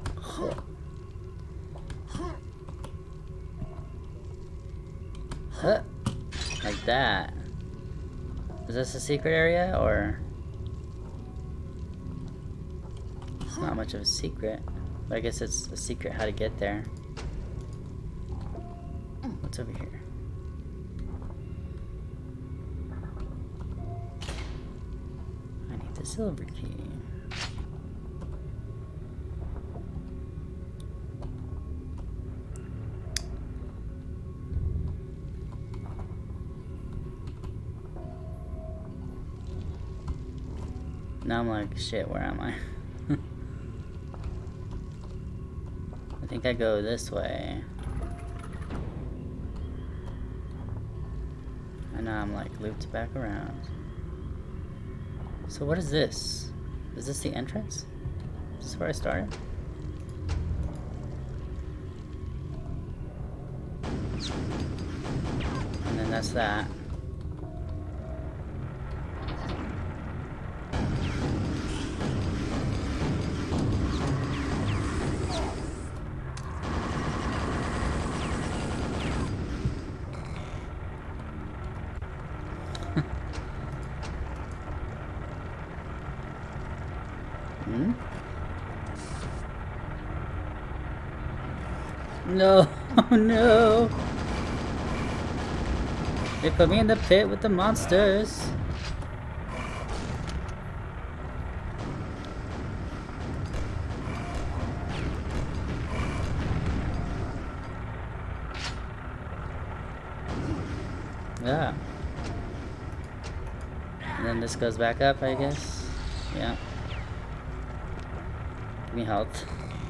Huh. Like that. Is this a secret area, or? It's not much of a secret. But I guess it's a secret how to get there. What's over here? I need the silver key. Now I'm like, shit, where am I? I think I go this way. And now I'm like looped back around. So what is this? Is this the entrance? Is this where I started? And then that's that. No, oh no! They put me in the pit with the monsters. Yeah. And then this goes back up, I guess. Yeah. Give me health.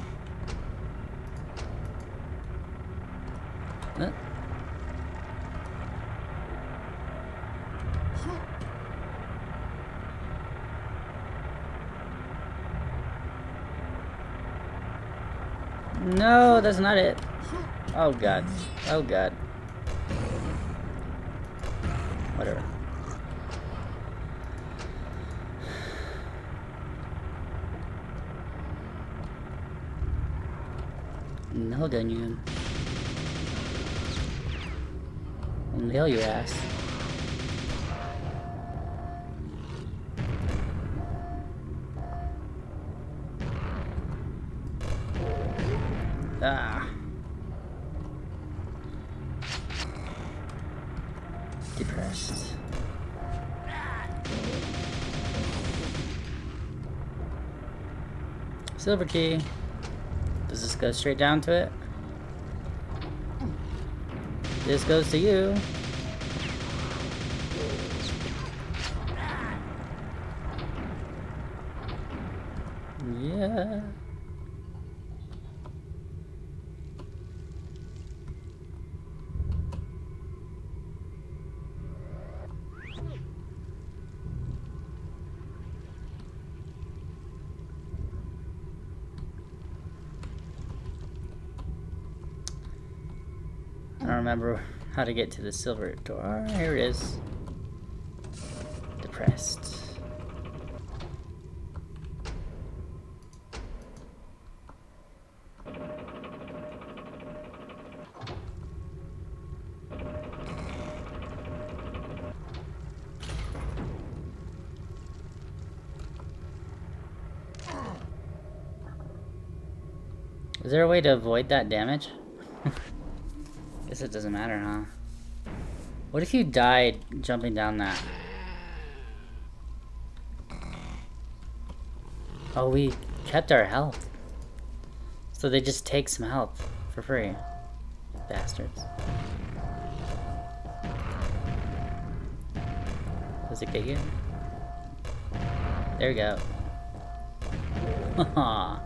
Uh. No, that's not it. Oh god. Oh god. Whatever. No, don't you? I'll nail your ass. Ah. Depressed. Silver key. Does this go straight down to it? This goes to you. Yeah. I don't remember how to get to the silver door. Here it is. Depressed. Is there a way to avoid that damage? Guess it doesn't matter, huh? What if you died jumping down that? Oh, we kept our health. So they just take some health for free. Bastards. Does it get you? There we go. Haha.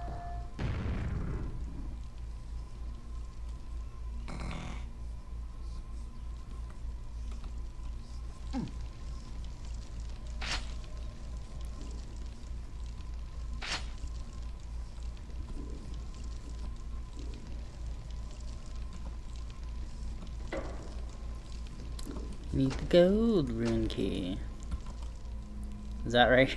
Need the gold rune key. Is that right?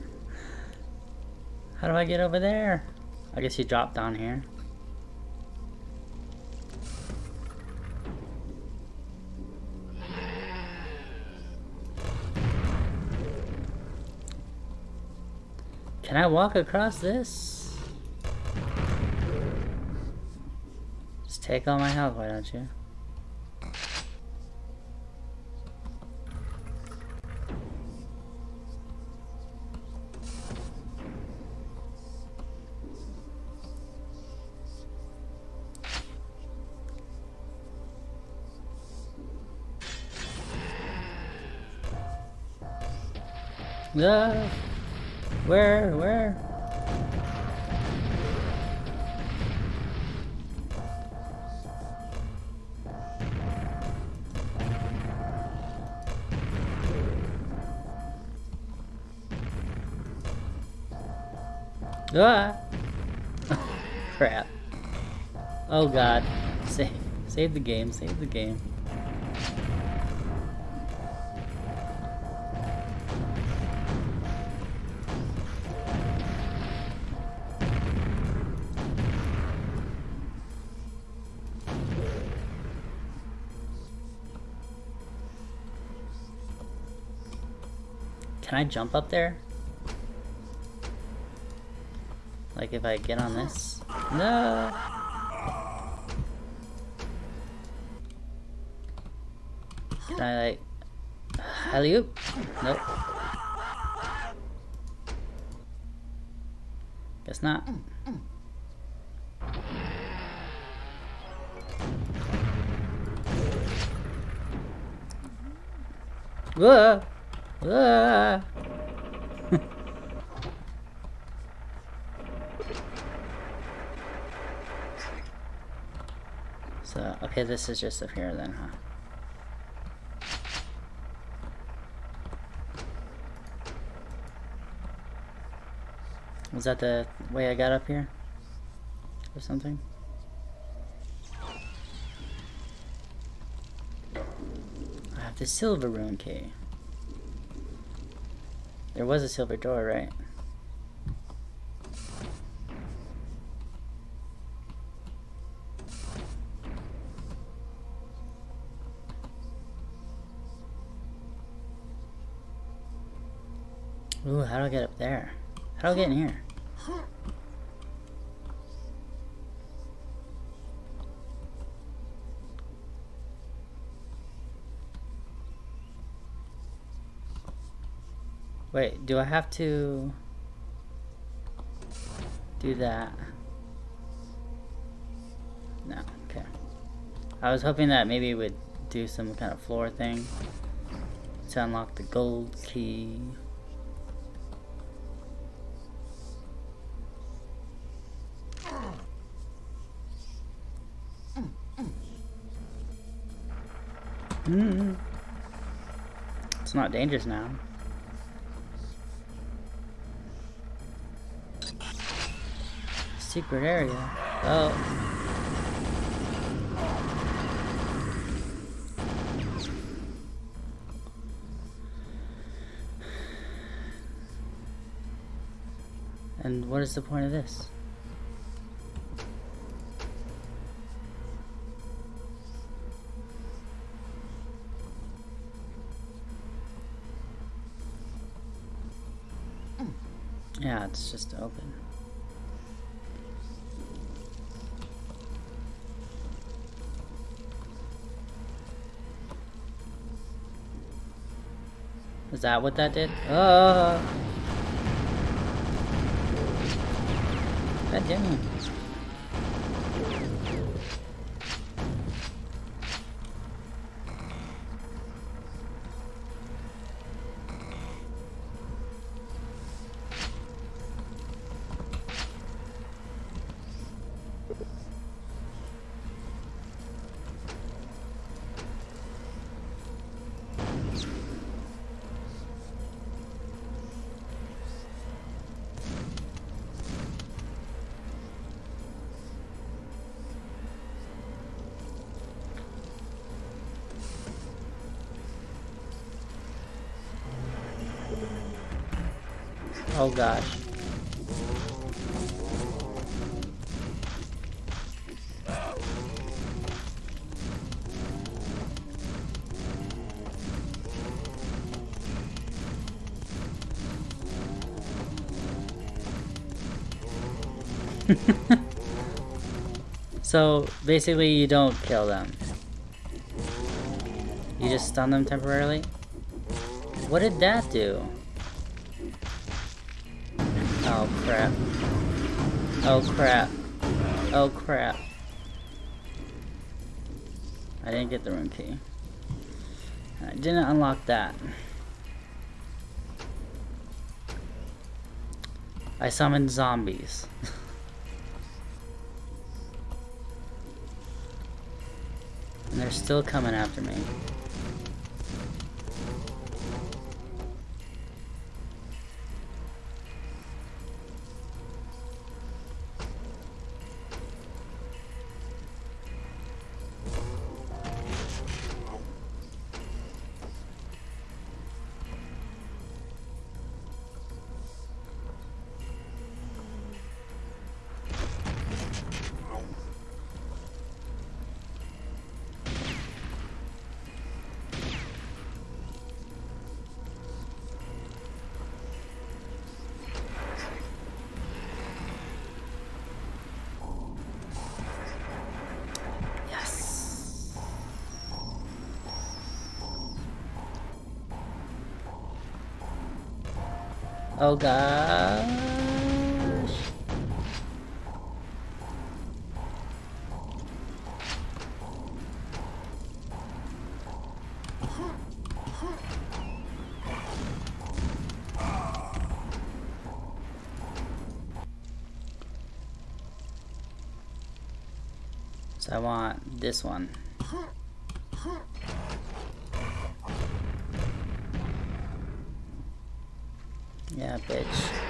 How do I get over there? I guess you drop down here. Can I walk across this? Just take all my health, why don't you? Ah, where, where? Ah! Crap. Oh god. Save, save the game, save the game. Can I jump up there? Like if I get on this? No! Can I like alley-oop? Nope. Guess not. Whoa! Whoa! So, okay, this is just up here then, huh? Was that the way I got up here? Or something? I have the silver rune key. There was a silver door, right? Ooh, how do I get up there? How do I get in here? Wait, do I have to do that? No, okay. I was hoping that maybe it would do some kind of floor thing to unlock the gold key. Mm. It's not dangerous now. Secret area. Oh. And what is the point of this? Yeah, it's just open. Is that what that did? Oh! God damn it. Oh gosh. So basically you don't kill them. You just stun them temporarily? What did that do? Oh crap. Oh crap. Oh crap. I didn't get the rune key. I didn't unlock that. I summoned zombies. And they're still coming after me. Oh gosh. So I want this one. Yeah, bitch.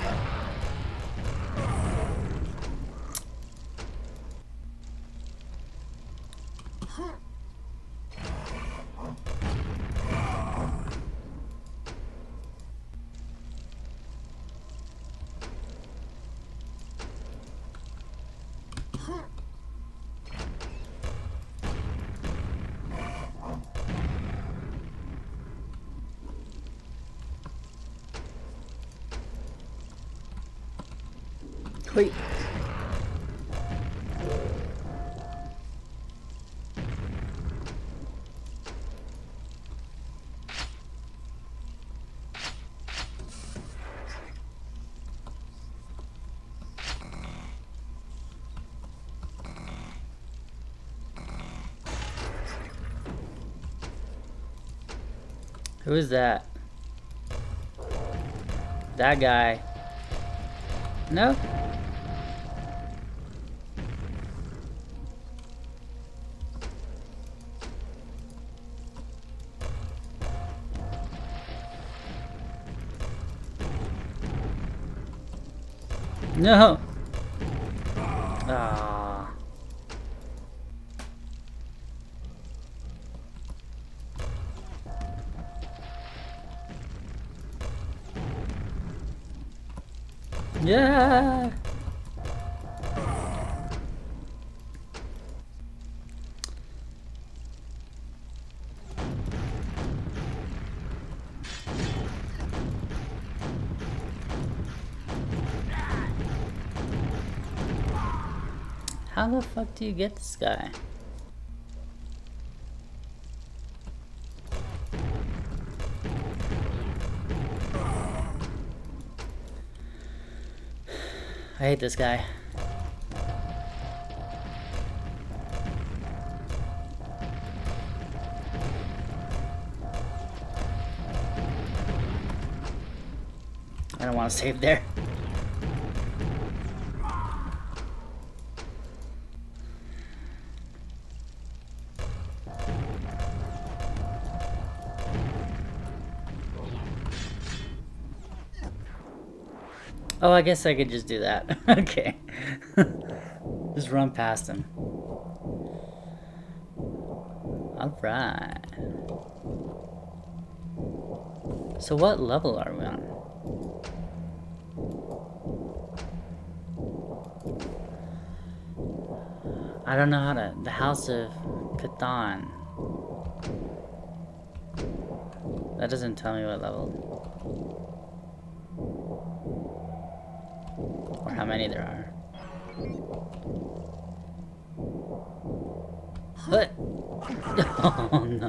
Wait. Who is that? That guy. No? No. Ah. Yeah. How the fuck do you get this guy? I hate this guy. I don't want to save there. Oh, I guess I could just do that. Okay. Just run past him. Alright. So what level are we on? I don't know how to... The House of Catan. That doesn't tell me what level. Or how many there are. What? Oh no.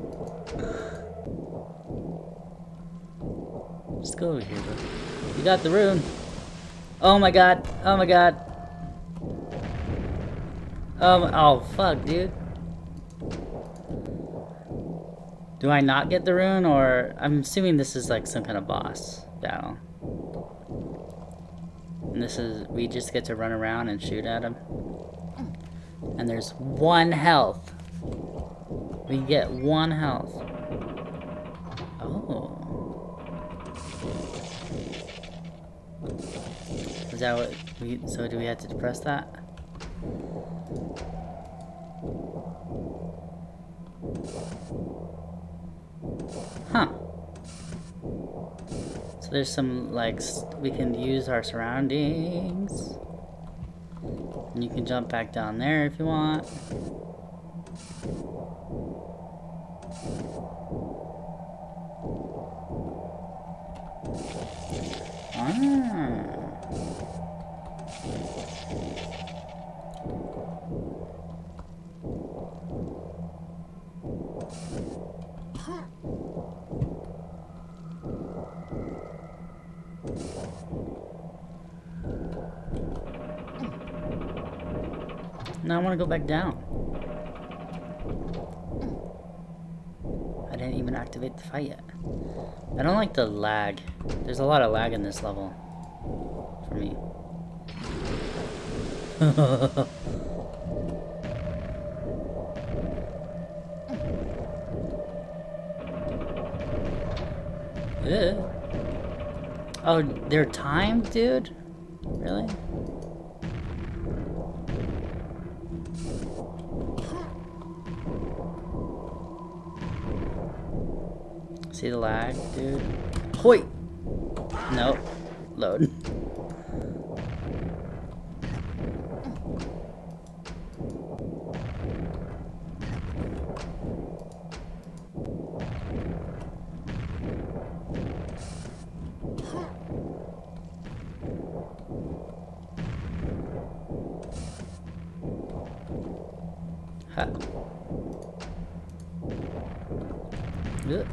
Just go over here, bro. You got the rune. Oh my god. Oh my god. Um, oh fuck, dude. Do I not get the rune, or... I'm assuming this is like some kind of boss battle. And this is... we just get to run around and shoot at him. And there's one health. We get one health. Oh. Is that what we... so do we have to depress that? Huh. So there's some, like, we can use our surroundings. And you can jump back down there if you want. Ah. Now I want to go back down. I didn't even activate the fight yet. I don't like the lag. There's a lot of lag in this level. For me. Ugh. Oh, they're timed, dude? Really? See the lag, dude? Hoi! Nope. Load. Ha. Ugh.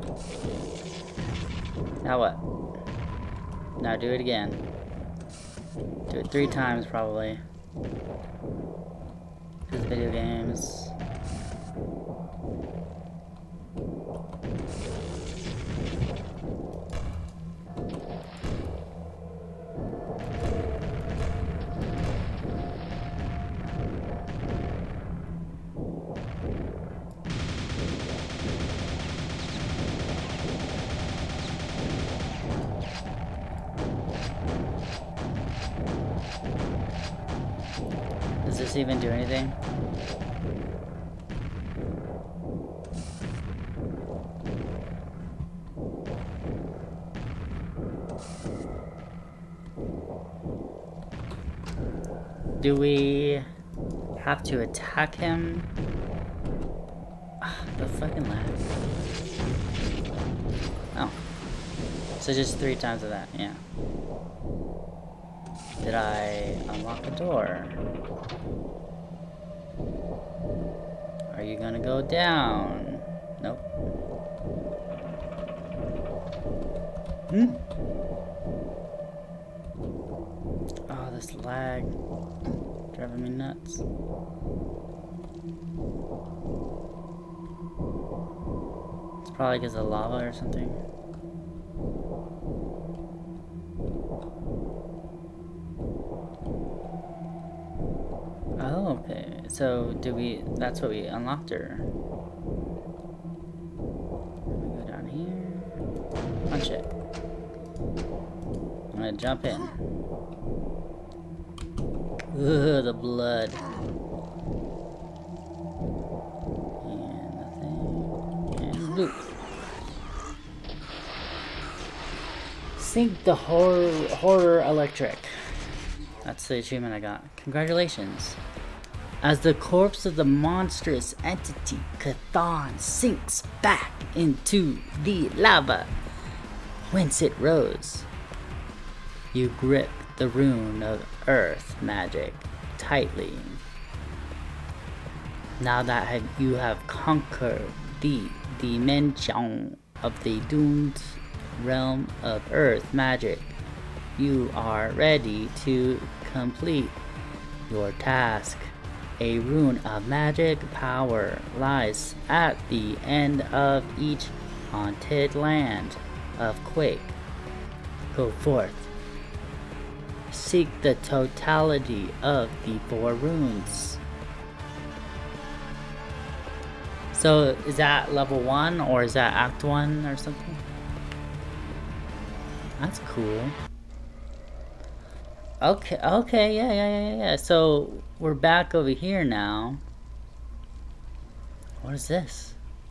Now what? Now do it again. Do it three times probably. Because video games. Does this even do anything? Do we have to attack him? Ugh, the fucking lag. Oh. So just three times of that, yeah. Did I unlock a door? Are you gonna go down? Nope. Hmm? Oh, this lag. Driving me nuts. It's probably because of lava or something. Oh, okay. So, do we... That's what we unlocked her. We go down here. Punch it. I'm gonna jump in. Ugh, the blood. And nothing. And loop. Sink the horror, horror electric. That's the achievement I got. Congratulations. As the corpse of the monstrous entity Cthon sinks back into the lava whence it rose, you grip the rune of earth magic tightly. Now that you have conquered the dimension of the doomed realm of earth magic, you are ready to complete your task. A rune of magic power lies at the end of each haunted land of Quake. Go forth. Seek the totality of the four runes. So is that level one or is that act one or something? That's cool. Okay, okay, yeah, yeah, yeah, yeah. So we're back over here now. What is this?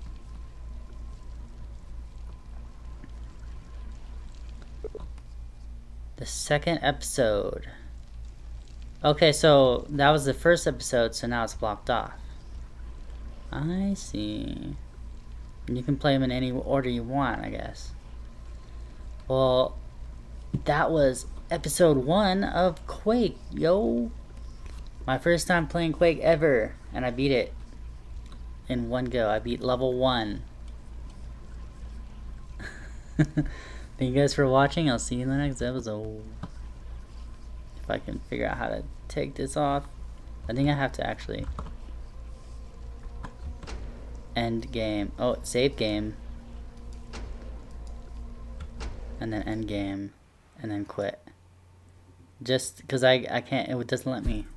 The second episode. Okay, so that was the first episode, so now it's blocked off. I see. And you can play them in any order you want, I guess. Well, that was episode one of Quake, yo. My first time playing Quake ever, and I beat it in one go. I beat level one. Thank you guys for watching. I'll see you in the next episode. If I can figure out how to take this off. I think I have to actually end game. Oh, save game. And then end game. And then quit. Just because I, I can't, it doesn't let me.